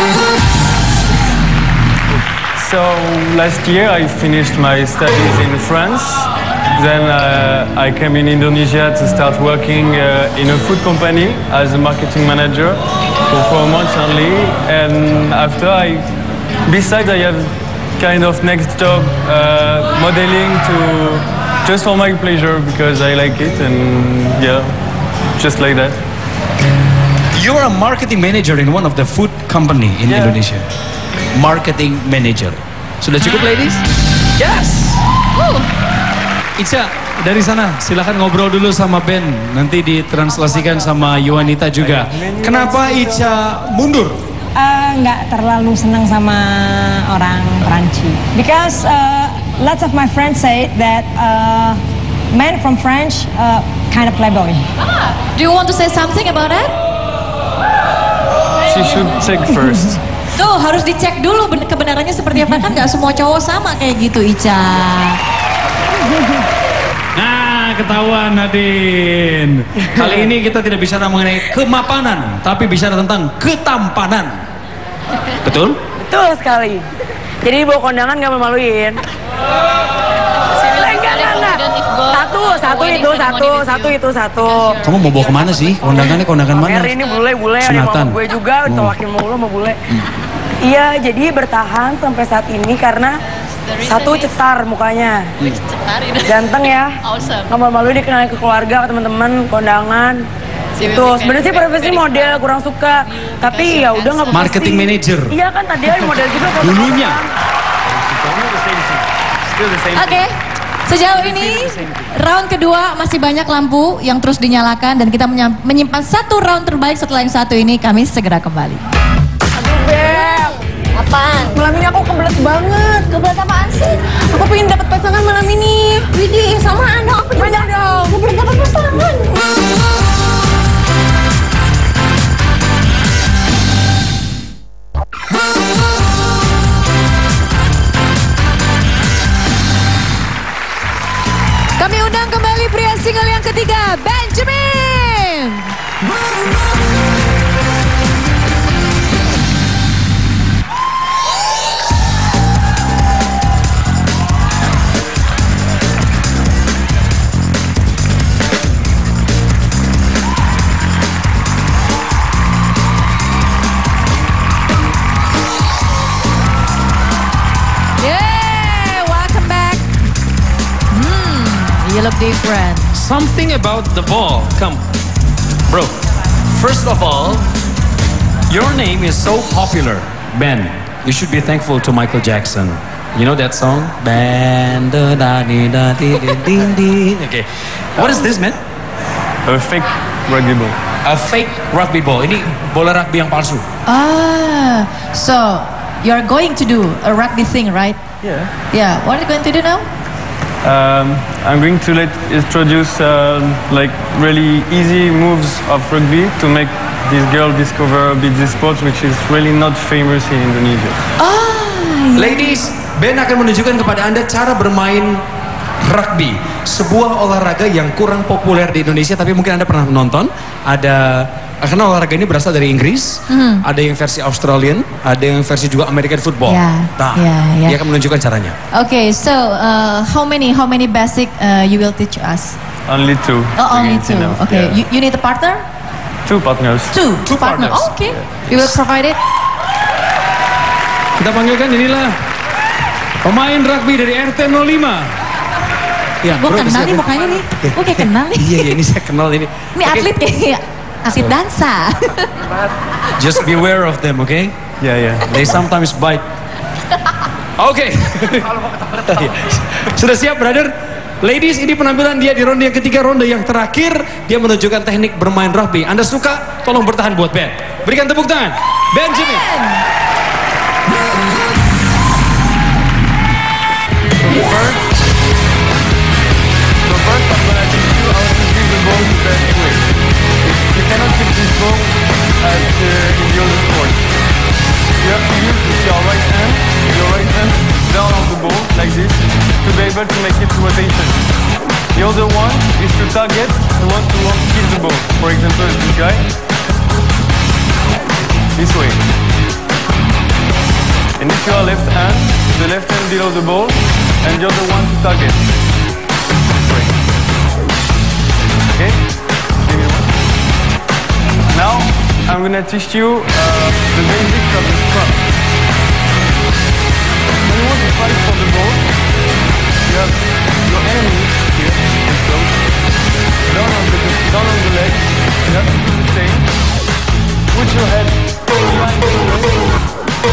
K: So last year I finished my studies in France. Then uh, I came in Indonesia to start working uh, in a food company as a marketing manager for four months only. And after I, besides I have kind of next job uh, modeling to just for my pleasure because I like it and yeah, just like that.
C: You're a marketing manager in one of the food company in
K: Yeah.
C: Indonesia. Marketing manager. Sudah cukup, ladies? Yes.
B: Uh.
C: Ica, dari sana silakan ngobrol dulu sama Ben. Nanti ditranslasikan sama Yuanita juga. Kenapa Ica mundur?
L: Uh, nggak terlalu senang sama orang Perancis. Because uh, lots of my friends say that uh, men from French uh, kind of playboy.
B: Do you want to say something about that?
K: She should check first.
B: Tuh harus dicek dulu ben- kebenarannya seperti apa, kan nggak semua cowok sama kayak gitu Ica.
C: Nah, ketahuan Nadine. Kali ini kita tidak bicara mengenai kemapanan, tapi bicara tentang ketampanan. Betul?
J: Betul sekali. Jadi bawa kondangan gak memaluin. Enggak, enggak, enggak. Satu, satu itu, satu, satu itu, satu.
C: Kamu mau bawa kemana sih? Kondangannya kondangan mana?
J: Hari ini bule-bule, ada
C: Sunatan.
J: mama gue juga,
C: Oh.
J: tawakin mulu sama bule. Iya, jadi bertahan sampai saat ini karena satu cetar mukanya. Ganteng ya. Nggak malu-malu dikenalin ke keluarga, ke teman-teman, kondangan. Itu sebenarnya sih profesi model kurang suka, tapi ya udah nggak apa-apa.
C: Marketing
J: sih.
C: manager.
J: Iya kan tadi ada model juga. foto-foto.
C: Dulunya.
B: Oke, sejauh ini round kedua masih banyak lampu yang terus dinyalakan dan kita menyam- menyimpan satu round terbaik setelah yang satu ini. Kami segera kembali.
J: Beb,
R: Apaan?
J: malam ini aku kebelet banget.
R: Kebelet apaan sih?
J: Aku pengen dapat pasangan malam ini.
R: Widih, sama anak aku juga.
J: Banyak dong.
R: Kebelet dapat pasangan.
B: Kami undang kembali pria single yang ketiga, Benjamin. Yeah, welcome back. Hmm, you look different.
C: Something about the ball. Come, bro. First of all, your name is so popular, Ben. You should be thankful to Michael Jackson. You know that song? Ben da da di da di di di di. Okay. What is this, man?
K: A fake rugby ball.
C: A fake rugby ball. Ini bola rugby yang palsu.
B: Ah, so you are going to do a rugby thing, right?
K: Yeah.
B: Yeah. What are you going to do now?
K: Um, I'm going to let introduce uh, like really easy moves of rugby to make this girl discover a bit this sport, which is really not famous in Indonesia.
B: Ah,
C: Ladies, Ben akan menunjukkan kepada Anda cara bermain rugby, sebuah olahraga yang kurang populer di Indonesia, tapi mungkin Anda pernah menonton. Ada, karena olahraga ini berasal dari Inggris, hmm. ada yang versi Australian, ada yang versi juga American football.
B: Yeah,
C: nah,
B: yeah, yeah.
C: dia akan menunjukkan caranya.
B: Okay, so uh, how many how many basic uh, you will teach us?
K: Only two.
B: Oh, only two.
K: Enough,
B: Okay,
K: yeah.
B: you, you need a partner?
K: Two partners.
B: Two, two partners.
C: partners.
B: Oh, okay, you will provide it.
C: Kita panggilkan inilah pemain rugby dari R T nol lima. Ya,
B: gue kenal nih mukanya nih. Gue kayak kenal nih.
C: Iya, iya, ini saya kenal ini.
B: Ini okay. Atlet kayaknya. Atlet dansa.
C: Just beware of them, okay?
K: Yeah, yeah.
C: They sometimes bite. Oke. Okay. Sudah siap, brother? Ladies, ini penampilan dia di ronde yang ketiga, ronde yang terakhir. Dia menunjukkan teknik bermain rugby. Anda suka? Tolong bertahan buat Ben. Berikan tepuk tangan. Benjamin.
K: So first I'm gonna teach you how to give the ball to the anyway. You cannot keep this ball as uh, in the other sport. You have to use your right hand, your right hand down on the ball like this to be able to make its rotation. The other one is to target the one who wants to kill the ball. For example, this guy. This way. And if you are left hand, the left hand below the ball and the other one to target. Okay? Give me one. Now, I'm gonna teach you uh, the basics of the scrum. When you want to fight for the ball, you have your enemy here, and close. Down on the, down on the leg, you have to do the same. Put your head behind the leg.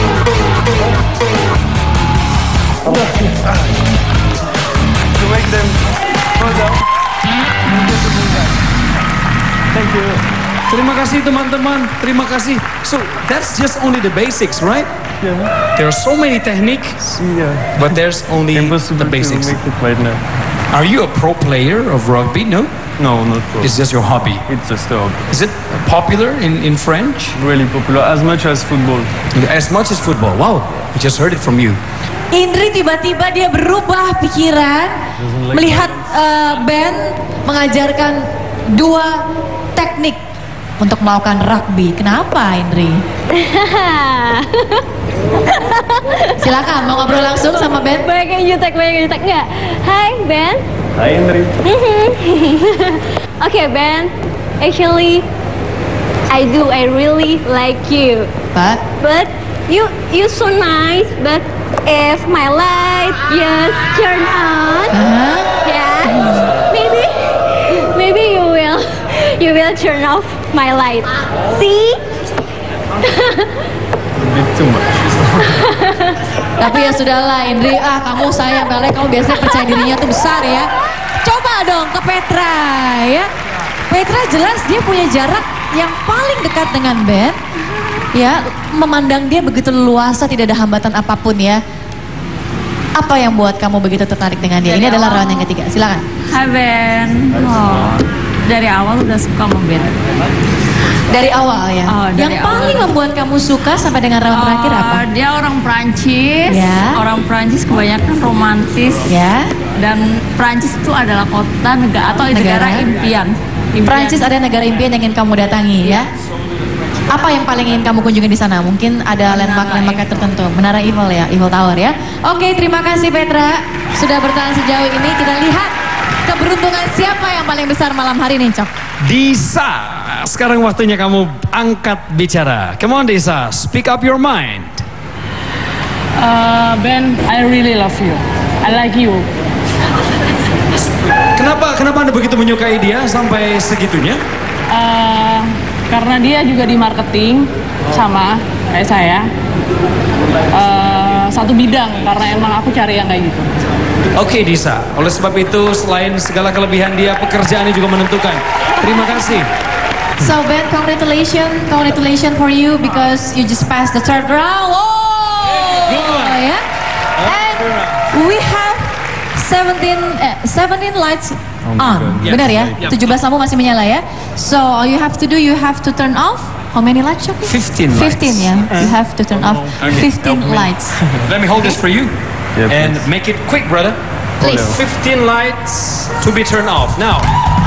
K: To make them fall down. Thank you.
C: Terima kasih teman-teman, terima kasih. So that's just only the basics, right?
K: Yeah.
C: There are so many techniques,
K: yeah.
C: but there's only
K: Impossible
C: the basics.
K: to make it right now.
C: Are you a pro player of rugby? No?
K: No, not pro.
C: It's just your hobby.
K: It's just a hobby.
C: Is it popular in, in French?
K: Really popular, as much as football.
C: As much as football. Wow, we just heard it from you.
B: Indri tiba-tiba dia berubah pikiran melihat uh, Ben mengajarkan dua teknik untuk melakukan rugby. Kenapa, Indri? Silakan, mau ngobrol langsung sama Ben?
P: Banyak yang jutek, banyak yang jutek. Enggak. Hai, Ben.
K: Hai, Indri.
P: Okay, Ben. Actually, I do. I really like you.
B: But?
P: But you you so nice. But if my light just turn on,
B: Uh-huh.
P: yeah, maybe maybe you will you will turn off my light. See?
K: A bit too much.
B: Tapi ya sudahlah, Indri. Ah, kamu sayang kali, kamu biasanya percaya dirinya tuh besar ya. Coba dong ke Petra ya. Petra jelas dia punya jarak yang paling dekat dengan Ben. Ya, memandang dia begitu leluasa, tidak ada hambatan apapun ya. Apa yang buat kamu begitu tertarik dengan dia? Ini adalah round yang ketiga, silakan.
S: Hai Ben. Oh, dari awal udah suka sama Ben.
B: Dari awal ya?
S: Oh, dari
B: yang paling
S: awal.
B: membuat kamu suka sampai dengan round
S: Oh,
B: terakhir apa?
S: Dia orang Prancis.
B: Ya.
S: Orang Prancis kebanyakan romantis.
B: Ya.
S: Dan Prancis itu adalah kota negara atau negara,
B: Negara.
S: impian. impian.
B: Prancis ada negara impian yang ingin kamu datangi ya? Apa yang paling ingin kamu kunjungi di sana? Mungkin ada landmark-landmark tertentu. Menara Eiffel ya, Eiffel Tower ya. Oke, terima kasih Petra sudah bertahan sejauh ini. Kita lihat keberuntungan siapa yang paling besar malam hari ini, Cok.
C: Disa, sekarang waktunya kamu angkat bicara. Come on Disa, speak up your mind.
G: Uh, Ben, I really love you. I like you.
C: Kenapa kenapa Anda begitu menyukai dia sampai segitunya?
G: Uh, karena dia juga di marketing sama kayak saya. Uh, satu bidang karena emang aku cari yang kayak gitu.
C: Oke Disa, oleh sebab itu selain segala kelebihan dia, pekerjaannya juga menentukan. Terima kasih.
B: So Ben, congratulations, congratulations for you because you just passed the third round. Oh! ya. And we have seventeen, eh, seventeen lights on.
C: Yes.
B: Benar ya?
C: Yep.
B: tujuh belas lampu masih menyala ya. So all you have to do, you have to turn off. How many lights, Shoki?
C: fifteen lights.
B: fifteen ya. You have to turn off
C: Okay,
B: fifteen
C: help me.
B: lights.
C: Let me hold this for you.
K: Yeah,
C: and
K: please.
C: make it quick, brother.
B: Please.
C: fifteen lights to be turned off. Now.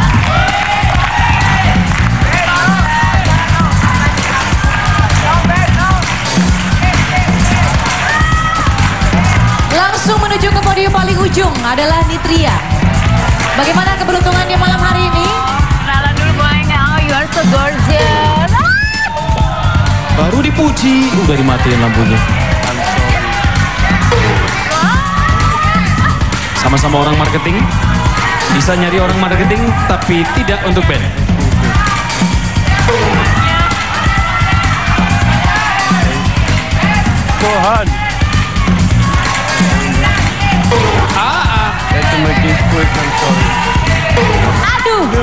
B: Langsung menuju ke podium paling ujung adalah Nitria. Bagaimana keberuntungannya malam hari ini?
O: Kenalan dulu boleh nggak? Oh, you are so gorgeous.
C: Baru dipuji, udah dimatiin lampunya. Sama-sama orang marketing, bisa nyari orang marketing, tapi tidak untuk band.
K: Kohan.
C: Ah, ah.
K: Have to make it quick, I'm sorry.
B: Aduh.
K: No.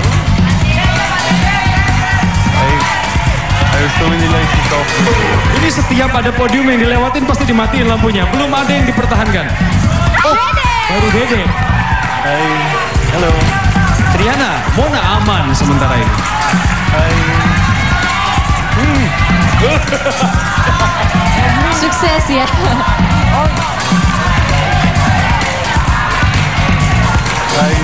K: I, I have so many lights to talk to.
C: Ini setiap ada podium yang dilewatin pasti dimatiin lampunya. Belum ada yang dipertahankan. Oh, baru Dede.
K: Hai. Halo.
C: Triana, Mona aman sementara ini.
K: Hai. Hmm.
B: Sukses ya.
K: Hai.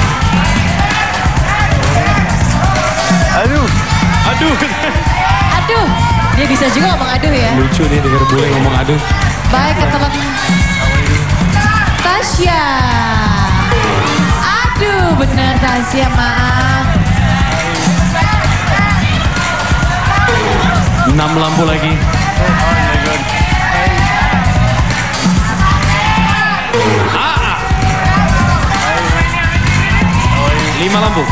K: Aduh. Aduh.
B: Aduh, dia bisa juga ngomong aduh ya.
C: Lucu nih denger bule ngomong aduh.
B: Baik teman Tasya. Aduh, bener Tasya, maaf.
C: Enam lampu lagi. Ah. Lima lampu.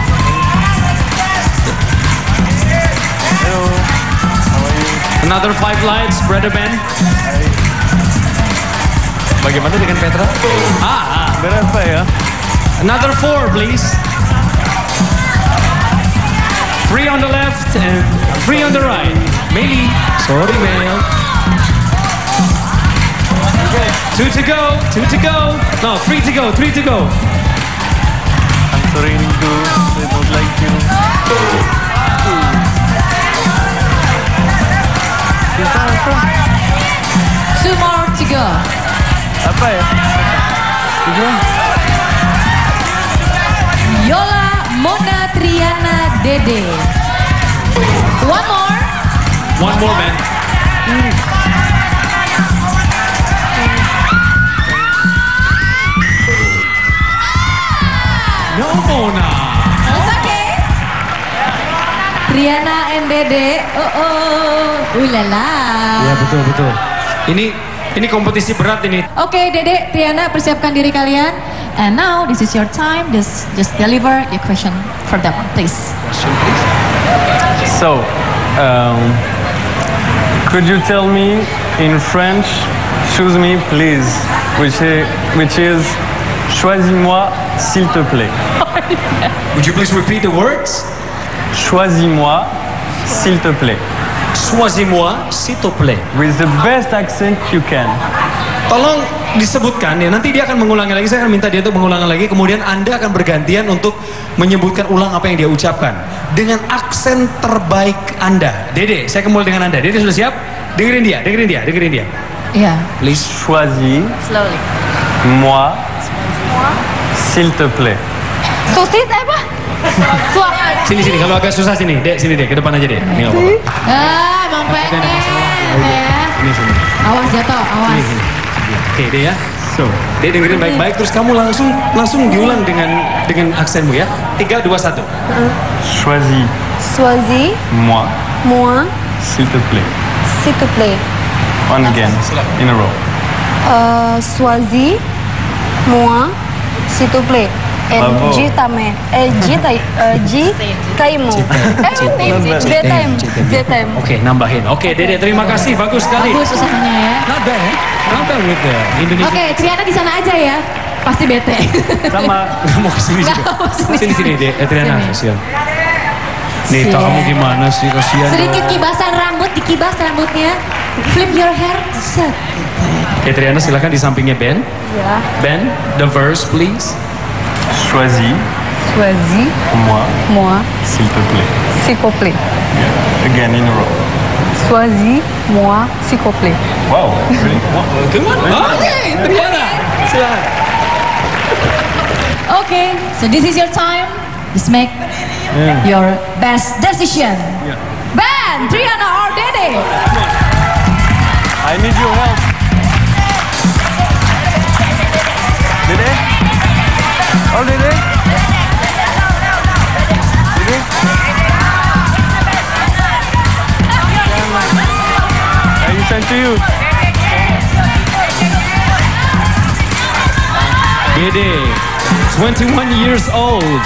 C: Another five lights, brother band. Bagaimana dengan Petra? Ah, ah.
K: Berapa ya?
C: Another four, please. Three on the left and three on the right. Meili, sorry Mel. Two to go, two to go. No, three to go, three to go.
K: I'm sorry, Nico. I don't like you.
B: Two more to go.
K: Apa ya? Tiga.
B: Yola, Mona, Triana, Dede. One more.
C: One more, man. No, Mona.
B: It's okay. Triana and Dede. Oh, oh. Ulala.
C: Ya betul betul. Ini ini kompetisi berat ini.
B: Oke, Dede, Triana, persiapkan diri kalian. And now this is your time. Just just deliver your question for them, please.
K: So, um, could you tell me in French, choose me please, which is, which is choisis-moi s'il te plaît.
C: Would you please repeat the words?
K: Choisis-moi s'il te plaît.
C: Choisis-moi s'il te plaît.
K: With the best accent you can.
C: Tolong disebutkan ya, nanti dia akan mengulangi lagi, saya akan minta dia untuk mengulangi lagi, kemudian Anda akan bergantian untuk menyebutkan ulang apa yang dia ucapkan dengan aksen terbaik Anda. Dede, saya kembali dengan Anda. Dede sudah siap? Dengerin dia, dengerin dia, dengerin dia.
B: Iya.
K: Please. Choisis.
B: Slowly.
K: Moi. S'il te plaît.
O: Susis apa? Suah.
C: Sini sini, kalau agak susah sini, Dek, sini Dek, ke depan aja Dek. Ini nggak apa-apa.
B: Ah, emang pengen. Ya.
C: Ini sini.
B: Awas jatuh, awas.
C: Ini sini. Oke deh ya. So, Dek dengerin baik-baik, terus kamu langsung langsung diulang dengan dengan aksenmu ya. Tiga, dua, satu.
K: Choisis.
D: Choisis
K: Moi.
D: moi,
K: S'il te plaît.
D: s'il te plaît.
K: One again. In a row.
D: Euh, choisis moi, s'il te plaît. Et
K: Bravo.
D: J tame, eh J tay, eh J taimu. Eh J time, J time.
C: Oke, nambahin. Oke, Dede, terima kasih, bagus sekali.
B: Bagus usahanya ya.
C: Not bad, ya? Not bad with the Indonesia.
B: Oke, Triana di sana aja ya. Pasti bete.
K: Sama.
C: Mau kesini juga.
B: Nggak, mau sini.
C: Sini sini deh, eh, Triana,
B: Sini.
C: kasihan. Nita, kamu gimana sih, kasihan.
B: Sedikit kibasan rambut, dikibas rambutnya. Flip your hair. Set.
C: Oke, Triana silakan di sampingnya Ben.
N: Ya.
C: Ben, the verse please.
K: Choisis
N: Choisis
K: moi,
N: moi,
K: s'il te plaît.
N: s'il vous plaît.
K: Yeah. Again in a row.
N: Choisis moi, s'il vous plaît.
K: Wow, really?
C: Come on. Oke, Triana. Silakan.
B: Okay, so this is your time. Just make
K: Yeah.
B: your best decision.
K: Yeah.
B: Ben, Triana, or Dede?
K: I need your help. Dede? Oh, Dede? Dede? I listen to you.
C: Dede, twenty-one years old.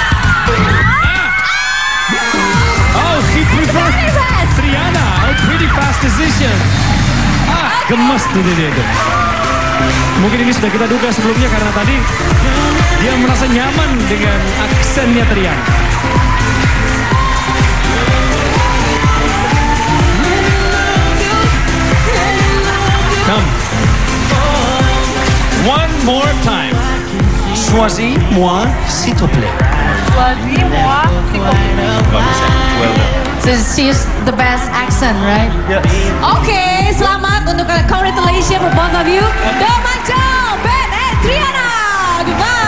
C: Oh, he prefers Triana. A pretty fast decision. Ah, gemes tuh Dede. Mungkin ini sudah kita duga sebelumnya karena tadi dia merasa nyaman dengan aksennya Triana. Come. One more time. Choisis moi, s'il te plaît.
N: Choisis moi, s'il vous plaît.
K: Well done.
B: So she's the best accent, right?
K: Yes.
B: Oke, selamat untuk congratulations for both of you. Domanco, Ben, and Triana. Goodbye.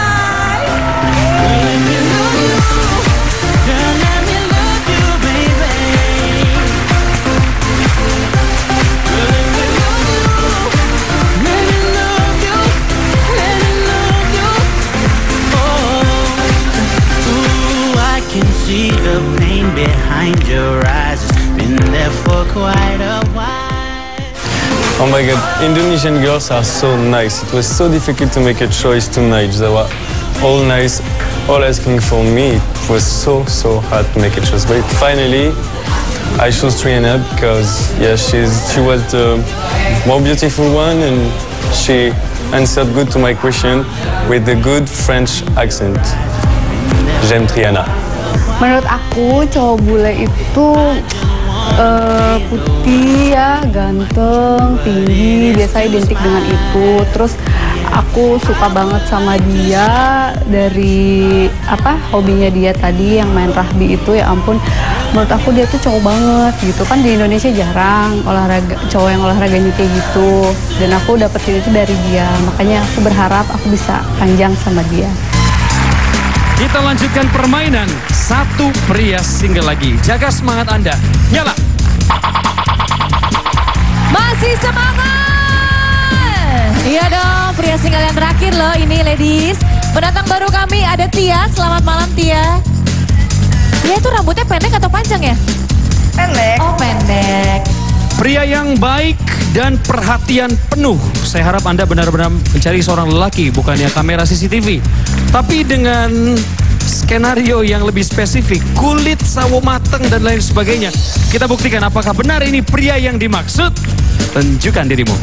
S: See the pain behind your eyes. It's been there for quite a while.
K: Oh my god, Indonesian girls are so nice. It was so difficult to make a choice tonight. They were all nice, all asking for me. It was so, so hard to make a choice. But finally, I chose Triana because, yeah, she's, she was the more beautiful one and she answered good to my question with a good French accent. J'aime Triana.
N: Menurut aku cowok bule itu uh, putih ya, ganteng, tinggi, biasa identik dengan itu. Terus aku suka banget sama dia dari apa hobinya dia tadi yang main rugby itu, ya ampun. Menurut aku dia tuh cowok banget gitu kan, di Indonesia jarang olahraga cowok yang olahraganya kayak gitu. Dan aku dapetin itu dari dia, makanya aku berharap aku bisa panjang sama dia.
C: Kita lanjutkan permainan. Satu pria single lagi. Jaga semangat Anda. Nyala.
B: Masih semangat. Iya dong, pria single yang terakhir loh ini ladies. Pendatang baru kami ada Tia. Selamat malam Tia. Tia itu rambutnya pendek atau panjang ya?
N: Pendek.
B: Oh pendek.
C: Pria yang baik dan perhatian penuh. Saya harap Anda benar-benar mencari seorang lelaki, bukannya kamera C C T V. Tapi dengan skenario yang lebih spesifik, kulit sawo mateng dan lain sebagainya. Kita buktikan apakah benar ini pria yang dimaksud. Tunjukkan dirimu.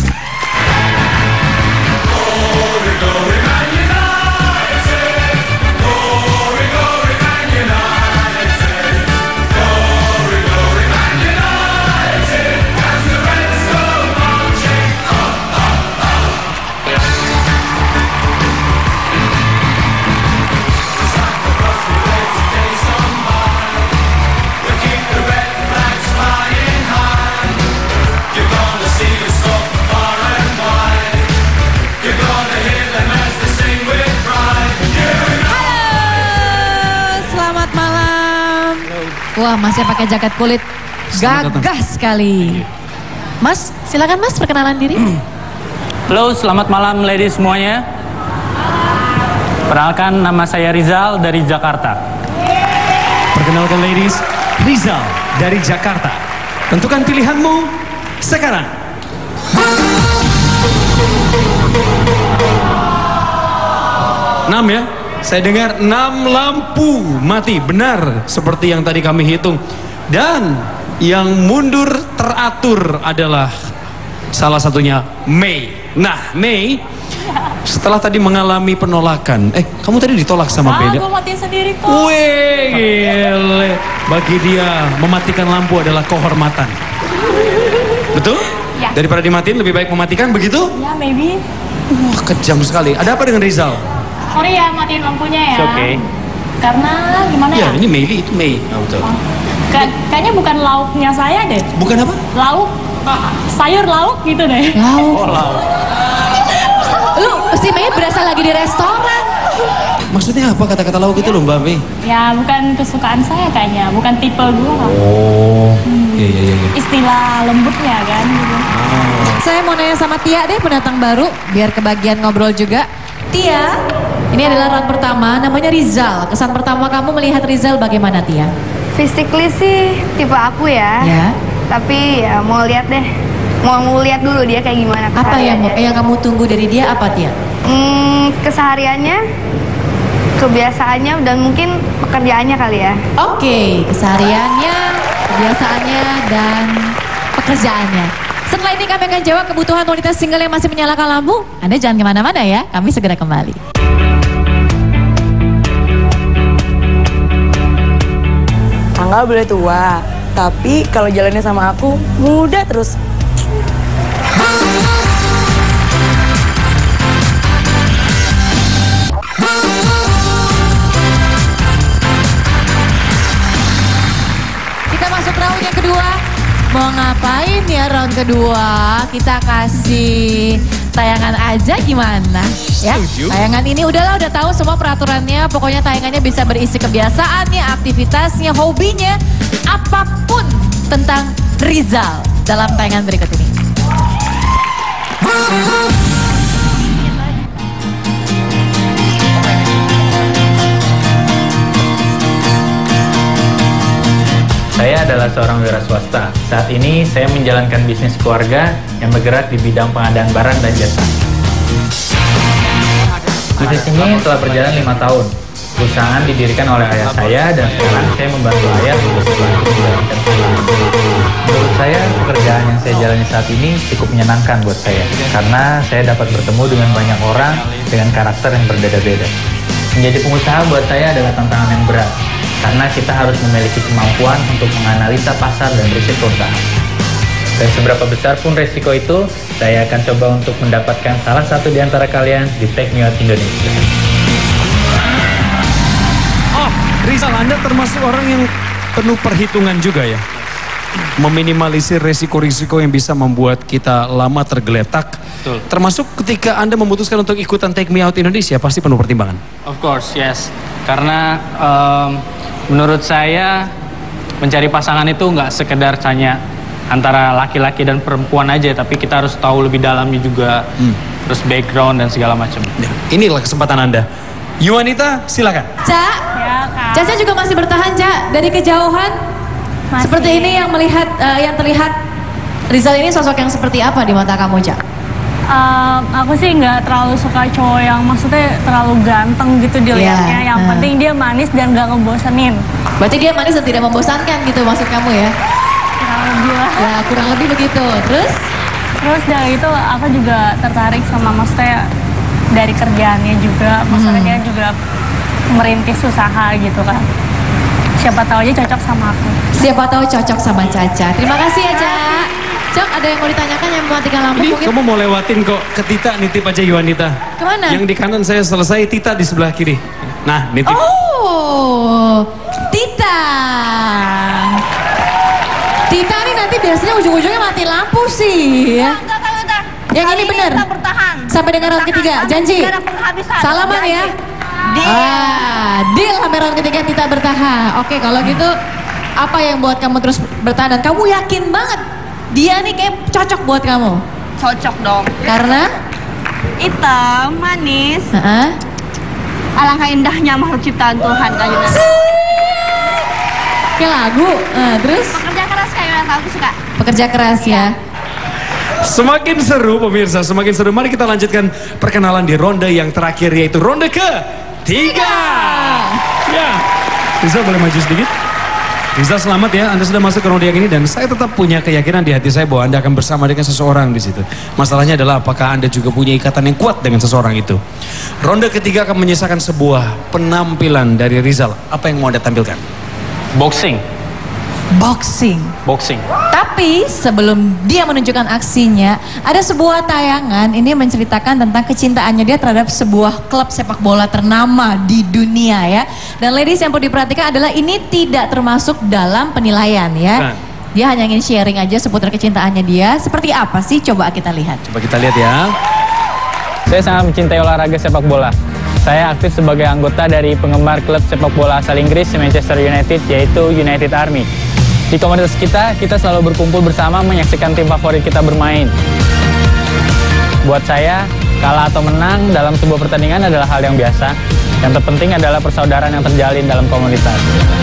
B: Wah, masih pakai jaket kulit gagah sekali. Mas, silakan Mas perkenalan diri.
T: Halo, selamat malam ladies semuanya. Perkenalkan, nama saya Rizal dari Jakarta.
C: Perkenalkan ladies, Rizal dari Jakarta. Tentukan pilihanmu sekarang. Enam ya? Saya dengar enam lampu mati. Benar seperti yang tadi kami hitung. Dan yang mundur teratur adalah salah satunya Mei. Nah, Mei setelah tadi mengalami penolakan. Eh, kamu tadi ditolak sama
B: Ah,
C: Beda?
B: gue matiin sendiri kok.
C: Wih, gile. Bagi dia mematikan lampu adalah kehormatan. Betul?
P: Ya.
C: Daripada dimatiin lebih baik mematikan begitu?
P: Ya, maybe.
C: Wah, kejam sekali. Ada apa dengan Rizal?
P: Sorry ya, matiin lampunya ya.
C: It's okay.
P: Karena gimana ya?
C: Ya, ini Meili, itu Mei. Oh, betul.
P: Kay- kayaknya bukan lauknya saya deh.
C: Bukan apa?
P: Lauk, sayur lauk gitu deh.
B: Lauk.
C: Oh, lauk.
B: Lu, si Mei berasa lagi di restoran.
C: Maksudnya apa kata-kata lauk itu loh Mbak Mei?
P: Ya, bukan kesukaan saya kayaknya, bukan tipe gue.
C: Oh, iya iya iya.
P: Istilah lembutnya kan gitu.
B: Saya mau nanya sama Tia deh, pendatang baru, biar kebagian ngobrol juga. Tia, ini adalah round pertama, namanya Rizal. Kesan pertama kamu melihat Rizal bagaimana, Tia?
S: Physically sih tipe aku ya.
B: Ya.
S: Tapi ya mau lihat deh. Mau lihat dulu dia kayak gimana
B: Apa yang
S: kesehariannya.
B: yang kamu tunggu dari dia apa, Tia?
S: Hmm, kesehariannya, kebiasaannya dan mungkin pekerjaannya kali ya.
B: Oke, kesehariannya, kebiasaannya, dan pekerjaannya. Setelah ini kami akan jawab kebutuhan wanita single yang masih menyalakan lampu. Anda jangan kemana-mana ya, kami segera kembali.
J: Angga boleh tua, tapi kalau jalannya sama aku muda terus.
B: Kita masuk round yang kedua. Mau ngapain ya round kedua? Kita kasih tayangan aja gimana? Ya,
A: Setuju.
B: tayangan ini udahlah udah tahu semua peraturannya. Pokoknya tayangannya bisa berisi kebiasaannya, aktivitasnya, hobinya, apapun tentang Rizal dalam tayangan berikut ini.
T: Saya adalah seorang wira swasta. Saat ini saya menjalankan bisnis keluarga yang bergerak di bidang pengadaan barang dan jasa. Bisnis ini telah berjalan lima tahun. Perusahaan didirikan oleh ayah saya dan sekarang saya membantu ayah untuk membantu menjalankan perusahaan. Menurut saya, pekerjaan yang saya jalani saat ini cukup menyenangkan buat saya karena saya dapat bertemu dengan banyak orang dengan karakter yang berbeda-beda. Menjadi pengusaha buat saya adalah tantangan yang berat karena kita harus memiliki kemampuan untuk menganalisa pasar dan risiko usaha. Dan seberapa besar pun risiko itu, saya akan coba untuk mendapatkan salah satu di antara kalian di Take Me Out Indonesia.
C: Oh, Rizal, Anda termasuk orang yang penuh perhitungan juga ya? Meminimalisir resiko-risiko yang bisa membuat kita lama tergeletak.
T: Betul.
C: Termasuk ketika Anda memutuskan untuk ikutan Take Me Out Indonesia, pasti penuh pertimbangan.
T: Of course, yes. Karena um, menurut saya mencari pasangan itu nggak sekedar hanya antara laki-laki dan perempuan aja, tapi kita harus tahu lebih dalamnya juga, hmm. terus background dan segala macam.
C: Ya, inilah kesempatan Anda. Yuanita, silakan.
B: Ca, Caca juga masih bertahan, Ca, dari kejauhan.
P: Masih.
B: Seperti ini yang melihat, uh, yang terlihat Rizal ini sosok yang seperti apa di mata kamu, Ca?
P: Um, aku sih nggak terlalu suka cowok yang maksudnya terlalu ganteng gitu dilihatnya.
B: Yeah.
P: Yang
B: Uh.
P: penting dia manis dan nggak ngebosenin.
B: Berarti dia manis dan tidak membosankan gitu maksud kamu ya?
P: Kurang lebih lah.
B: Ya kurang lebih begitu. Terus?
P: Terus dari itu aku juga tertarik sama maksudnya dari kerjaannya juga. Maksudnya
B: Hmm.
P: dia juga merintis usaha gitu kan. Siapa tahu aja cocok sama aku.
B: Siapa tahu cocok sama Caca. Terima kasih ya, Ca. Cok, ada yang mau ditanyakan yang mematikan lampu
C: Ini
B: mungkin?
C: kamu mau lewatin kok ke Tita, nitip aja Yuanita.
B: Kemana?
C: Yang di kanan saya selesai, Tita di sebelah kiri. Nah, nitip.
B: Oh, Tita. Tita nih nanti biasanya ujung-ujungnya mati lampu sih. Ya. Yang ini benar.
I: bertahan.
B: Sampai dengan round ketiga, janji. Salaman ya.
I: Deal.
B: Ah, deal sampai round ketiga Tita bertahan. Oke, kalau gitu apa yang buat kamu terus bertahan dan kamu yakin banget dia nih kayak cocok buat kamu?
I: Cocok dong.
B: Karena
I: Hitam, manis.
B: Heeh.
I: Alangkah indahnya makhluk ciptaan Tuhan kali ini.
B: Kayak lagu. Nah, terus
I: Pekerja keras kayak yang aku suka.
B: pekerja keras ya.
C: Semakin seru pemirsa, semakin seru. Mari kita lanjutkan perkenalan di ronde yang terakhir, yaitu ronde ke tiga. Ya, Rizal boleh maju sedikit. Rizal selamat ya, Anda sudah masuk ke ronde yang ini dan saya tetap punya keyakinan di hati saya bahwa Anda akan bersama dengan seseorang di situ. Masalahnya adalah apakah Anda juga punya ikatan yang kuat dengan seseorang itu. Ronde ketiga akan menyisakan sebuah penampilan dari Rizal. Apa yang mau Anda tampilkan?
T: Boxing.
B: Boxing.
T: Boxing.
B: Tapi Tapi sebelum dia menunjukkan aksinya, ada sebuah tayangan ini menceritakan tentang kecintaannya dia terhadap sebuah klub sepak bola ternama di dunia ya. Dan ladies yang perlu diperhatikan adalah ini tidak termasuk dalam penilaian ya.
C: Bukan.
B: Dia hanya ingin sharing aja seputar kecintaannya dia. Seperti apa sih? Coba kita lihat.
C: Coba kita lihat ya.
T: Saya sangat mencintai olahraga sepak bola. Saya aktif sebagai anggota dari penggemar klub sepak bola asal Inggris Manchester United, yaitu United Army. Di komunitas kita, kita selalu berkumpul bersama menyaksikan tim favorit kita bermain. Buat saya, kalah atau menang dalam sebuah pertandingan adalah hal yang biasa. Yang terpenting adalah persaudaraan yang terjalin dalam komunitas.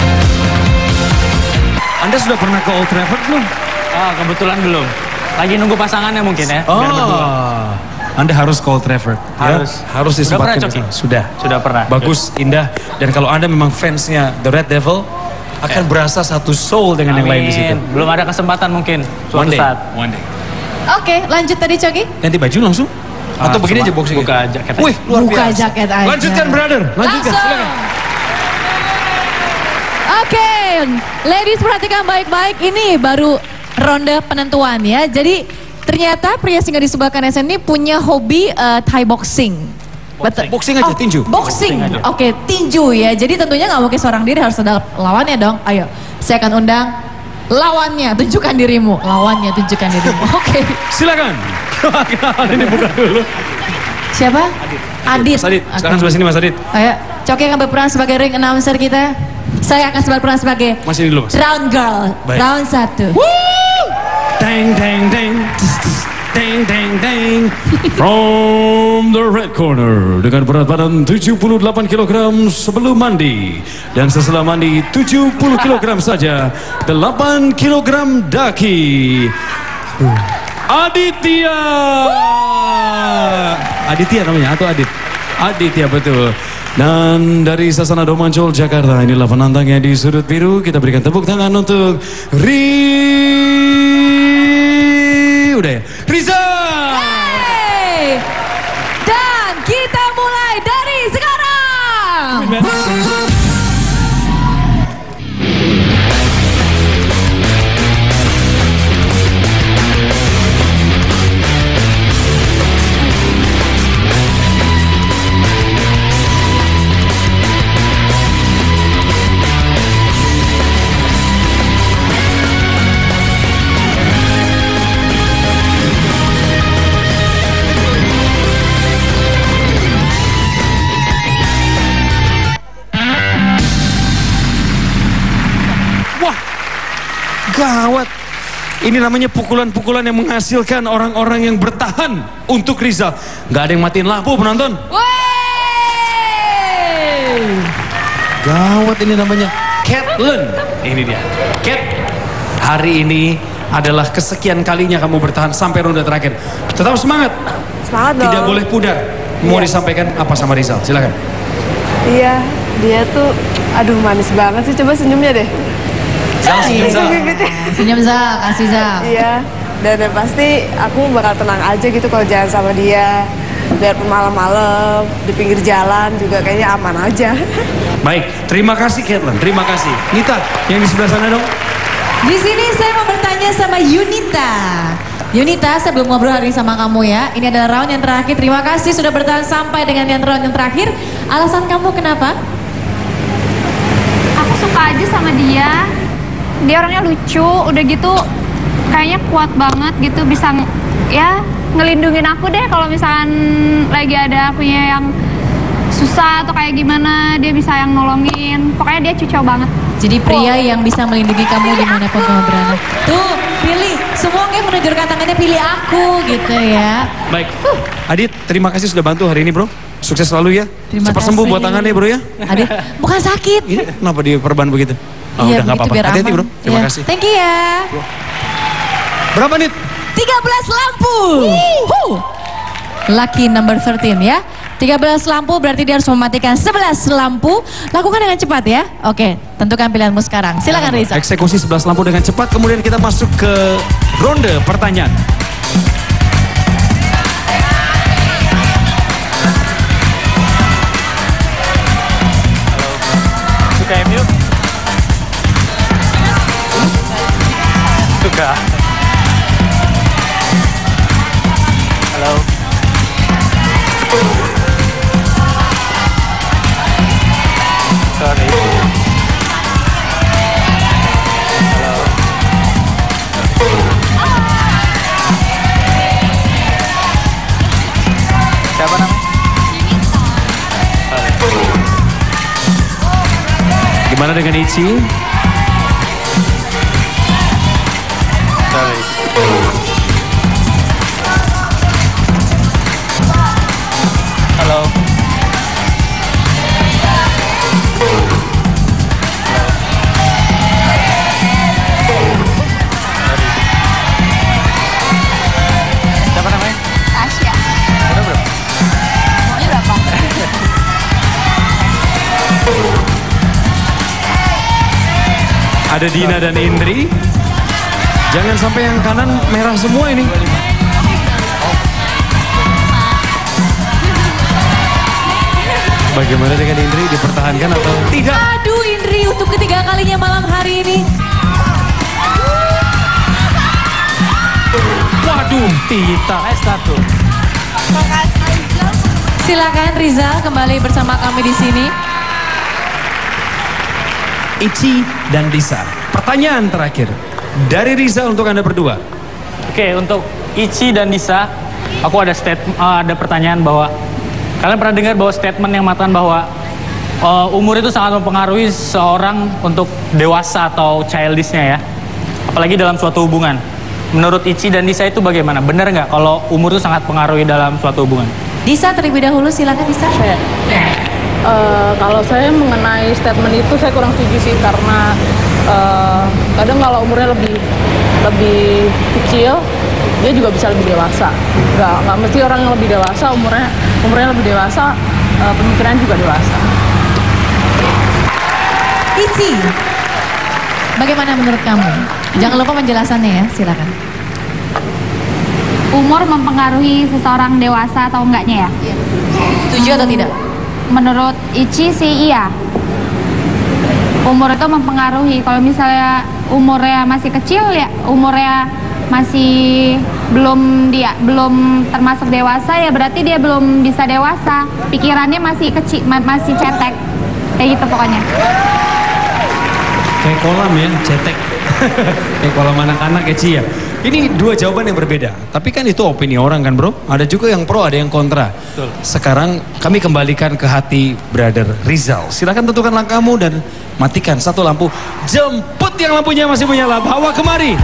C: Anda sudah pernah ke Old Trafford belum?
T: Ah, kebetulan belum. Lagi nunggu pasangannya mungkin ya.
C: Oh,
T: biar berdua.
C: Anda harus ke Old Trafford.
T: Harus.
C: Ya? Harus
T: Sudah pernah,
C: disempatkan.
T: Coki?
C: Sudah.
T: Sudah pernah.
C: Bagus, indah. Dan kalau Anda memang fansnya The Red Devil, akan berasa satu soul dengan yang lain di situ.
T: Belum ada kesempatan mungkin suatu
C: One day.
T: saat.
C: One day.
B: Oke, lanjut tadi Coki.
C: Ganti baju langsung?
T: Ah,
C: Atau begini
T: cuma
C: aja boxing?
T: buka jaket aja.
C: Wih, luar
B: Buka
C: biasa.
B: jaket aja.
C: Lanjutkan, brother. Lanjutkan,
B: Langsung.
C: silakan.
B: Oke, ladies perhatikan baik-baik. Ini baru ronde penentuan ya. Jadi ternyata pria singgah di sebelah kanan saya ini punya hobi uh, Thai boxing. Betul.
C: Boxing aja,
B: Oh,
C: tinju.
B: Boxing,
C: Boxing aja.
B: oke, tinju ya. Jadi tentunya nggak mungkin seorang diri, harus ada lawannya dong. Ayo, saya akan undang lawannya. Tunjukkan dirimu. Lawannya, tunjukkan dirimu. Oke.
C: Silakan. Ini buka dulu.
B: Siapa? Adit.
C: Mas Adit,
B: Oke.
C: sekarang sebelah sini Mas Adit.
B: Ayo, Coki akan berperan sebagai ring announcer kita. Saya akan berperan sebagai
C: Mas ini dulu, Mas.
B: round girl.
C: Baik.
B: Round satu.
C: Deng, deng, deng. Deng, deng, deng. From the red corner dengan berat badan tujuh puluh delapan kilogram sebelum mandi dan setelah mandi tujuh puluh kilogram saja, delapan kilogram daki. Aditya. Aditya namanya atau Adit? Aditya, betul. Dan dari Sasana Domancol Jakarta, inilah penantangnya di sudut biru. Kita berikan tepuk tangan untuk Ri udah ya, Rizal.
B: Hey! Dan kita mulai dari sekarang.
C: Gawat. Ini namanya pukulan-pukulan yang menghasilkan orang-orang yang bertahan untuk Rizal. Gak ada yang matiin lampu, penonton. Gawat, ini namanya Caitlyn. Ini dia. Cat, hari ini adalah kesekian kalinya kamu bertahan sampai ronde terakhir. Tetap semangat.
D: Semangat dong.
C: Tidak boleh pudar. Mau disampaikan apa sama Rizal? Silakan.
N: Iya, dia tuh aduh manis banget sih. Coba senyumnya deh.
C: Zal, senyum, Zal.
B: Senyum Zal, kasih Zal.
N: Iya, dan yang pasti aku bakal tenang aja gitu kalau jalan sama dia. Biarpun malam-malam di pinggir jalan juga kayaknya aman aja.
C: Baik, terima kasih Caitlyn, terima kasih. Nita, yang di sebelah sana dong.
B: Di sini saya mau bertanya sama Yunita. Yunita, saya belum ngobrol hari ini sama kamu ya. Ini adalah round yang terakhir. Terima kasih sudah bertahan sampai dengan yang round yang terakhir. Alasan kamu kenapa?
Q: Aku suka aja sama dia. Dia orangnya lucu, udah gitu kayaknya kuat banget gitu, bisa ya ngelindungin aku deh kalau misalkan lagi ada punya yang susah atau kayak gimana, dia bisa yang nolongin. Pokoknya dia cucok banget.
B: Jadi pria yang bisa melindungi kamu dimanapun kamu berada. Tuh, pilih. Semua kayak menunjukkan tangannya pilih aku gitu ya.
C: Baik, Adit, terima kasih sudah bantu hari ini bro. Sukses selalu ya.
B: Terima
C: Cepat
B: kasih.
C: sembuh buat tangannya bro ya.
B: Adit, bukan sakit.
C: Ini kenapa diperban begitu? Oh,
B: Iya,
C: udah nggak
B: begitu
C: apa-apa.
B: biar
C: Hati-hati
B: aman.
C: bro. Terima
B: Iya.
C: kasih.
B: Thank you ya.
C: Berapa menit?
B: tiga belas lampu. Huh. Lucky number thirteen ya. tiga belas lampu berarti dia harus mematikan sebelas lampu. Lakukan dengan cepat ya. Oke, tentukan pilihanmu sekarang. Silakan Rizal.
C: Eksekusi sebelas lampu dengan cepat. Kemudian kita masuk ke ronde pertanyaan.
T: Suka M U? Suka.
C: Bagaimana dengan Ichi?
T: Halo. Siapa namanya?
I: Tasya.
T: Udah berapa?
I: Maunya berapa?
C: Ada Dina dan Indri. Jangan sampai yang kanan merah semua ini. Bagaimana dengan Indri? Dipertahankan atau tidak?
B: Aduh Indri, untuk ketiga kalinya malam hari ini.
C: Waduh, Tita.
T: satu.
B: Silakan Rizal kembali bersama kami di sini.
C: Ichi dan Disa. Pertanyaan terakhir dari Rizal untuk Anda berdua.
T: Oke, untuk Ichi dan Disa, aku ada statement, uh, ada pertanyaan bahwa kalian pernah dengar bahwa statement yang mengatakan bahwa uh, umur itu sangat mempengaruhi seorang untuk dewasa atau childishnya ya, apalagi dalam suatu hubungan. Menurut Ichi dan Disa itu bagaimana? Benar nggak kalau umur itu sangat mempengaruhi dalam suatu hubungan?
B: Disa terlebih dahulu, silakan Disa.
J: Saya, uh, kalau saya mengenai statement itu saya kurang setuju sih karena uh, kadang kalau umurnya lebih lebih kecil dia juga bisa lebih dewasa. Nggak nggak mesti orang yang lebih dewasa umurnya umurnya lebih dewasa uh, pemikiran juga dewasa.
B: Ichi, bagaimana menurut kamu? Jangan lupa penjelasannya ya, silakan.
Q: Umur mempengaruhi seseorang dewasa atau enggaknya ya?
B: Setuju atau tidak?
Q: Menurut Ichi sih iya. Umur itu mempengaruhi. Kalau misalnya umurnya masih kecil ya, umurnya masih belum dia belum termasuk dewasa ya berarti dia belum bisa dewasa. Pikirannya masih kecil, ma masih cetek. Kayak gitu pokoknya.
C: Kayak kolam ya, cetek. Kayak kolam anak-anak ya Ci ya. Ini dua jawaban yang berbeda. Tapi kan itu opini orang kan bro. Ada juga yang pro, ada yang kontra.
T: Betul.
C: Sekarang kami kembalikan ke hati brother Rizal. Silakan tentukan langkahmu dan matikan satu lampu. Jemput yang lampunya masih menyala. Bawa kemari.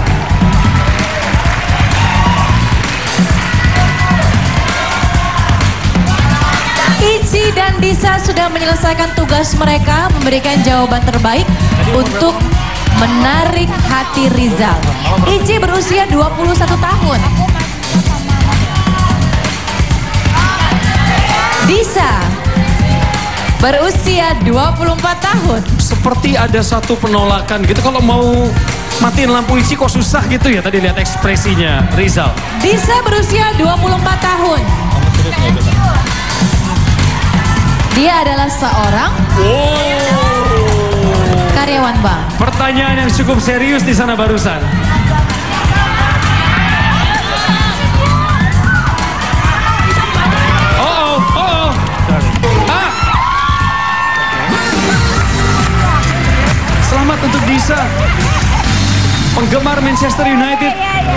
B: Ichi dan Disa sudah menyelesaikan tugas mereka, memberikan jawaban terbaik untuk menarik hati Rizal. Ichi berusia dua puluh satu tahun. Disa berusia dua puluh empat tahun.
C: Seperti ada satu penolakan gitu. Kalau mau matiin lampu Ichi kok susah gitu ya. Tadi lihat ekspresinya Rizal.
B: Disa berusia dua puluh empat tahun. Dia adalah seorang karyawan bank.
C: Pertanyaan yang cukup serius di sana barusan. Oh, oh, oh. Ah. Selamat untuk Disa, penggemar Manchester United.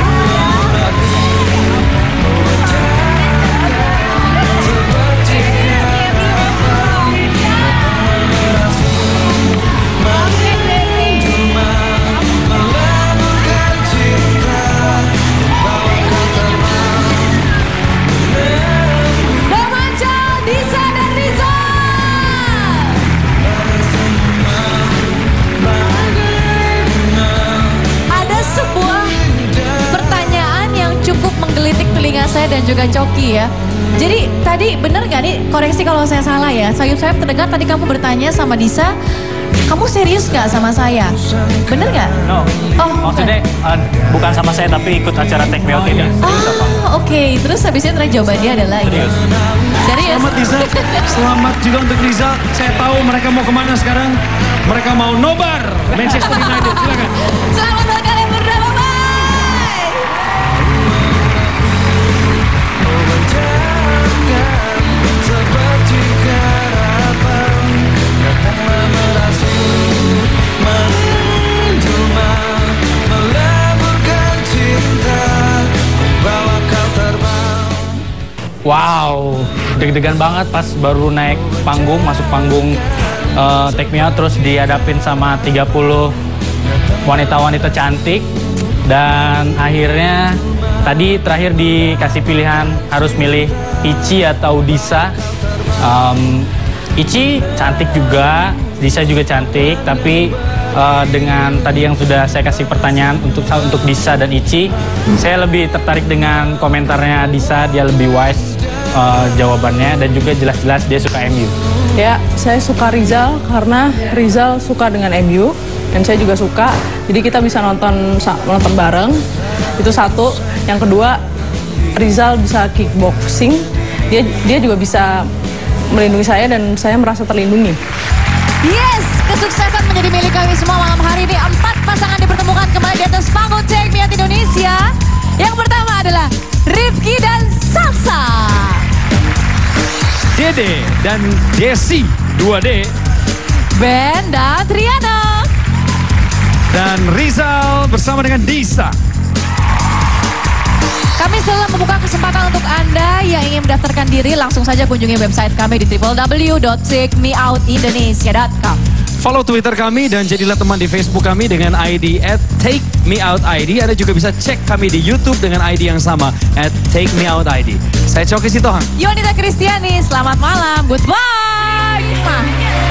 B: Telinga saya dan juga Coki ya. Jadi tadi bener gak nih, koreksi kalau saya salah ya, sayup-sayup terdengar tadi kamu bertanya sama Disa, kamu serius gak sama saya? Bener gak?
T: No,
B: oh,
T: maksudnya uh, bukan sama saya tapi ikut acara Take Me Out ini.
B: Ah, oke, okay. Terus habisnya ternyata jawabannya adalah serius. Serius?
C: Selamat Disa, selamat juga untuk Rizal. Saya tahu mereka mau kemana sekarang. Mereka mau nobar Manchester United, silakan.
B: Selamat untuk kalian berdua, bye-bye.
T: Wow, deg-degan banget pas baru naik panggung, masuk panggung uh, Take Me Out terus dihadapin sama tiga puluh wanita-wanita cantik. Dan akhirnya tadi terakhir dikasih pilihan harus milih Ichi atau Disa. Um, Ichi cantik juga, Disa juga cantik, tapi uh, dengan tadi yang sudah saya kasih pertanyaan untuk untuk Disa dan Ichi, saya lebih tertarik dengan komentarnya Disa, dia lebih wise uh, jawabannya dan juga jelas-jelas dia suka M U.
J: Ya, saya suka Rizal karena Rizal suka dengan M U dan saya juga suka. Jadi kita bisa nonton nonton bareng. Itu satu. Yang kedua, Rizal bisa kickboxing. Dia dia juga bisa melindungi saya dan saya merasa terlindungi.
B: Yes, kesuksesan menjadi milik kami semua malam hari ini. Empat pasangan dipertemukan kembali di atas panggung Take Me Out Indonesia. Yang pertama adalah Rifki dan Salsa.
C: Dede dan Desi, dua D.
B: Ben dan Triana.
C: Dan Rizal bersama dengan Disa.
B: Kami selalu membuka kesempatan untuk Anda yang ingin mendaftarkan diri, langsung saja kunjungi website kami di w w w dot take me out indonesia dot com.
C: Follow Twitter kami dan jadilah teman di Facebook kami dengan I D at take me out I D. Anda juga bisa cek kami di YouTube dengan I D yang sama at take me out I D. Saya Coki Sitohang.
B: Yonita Kristiani, selamat malam. Goodbye.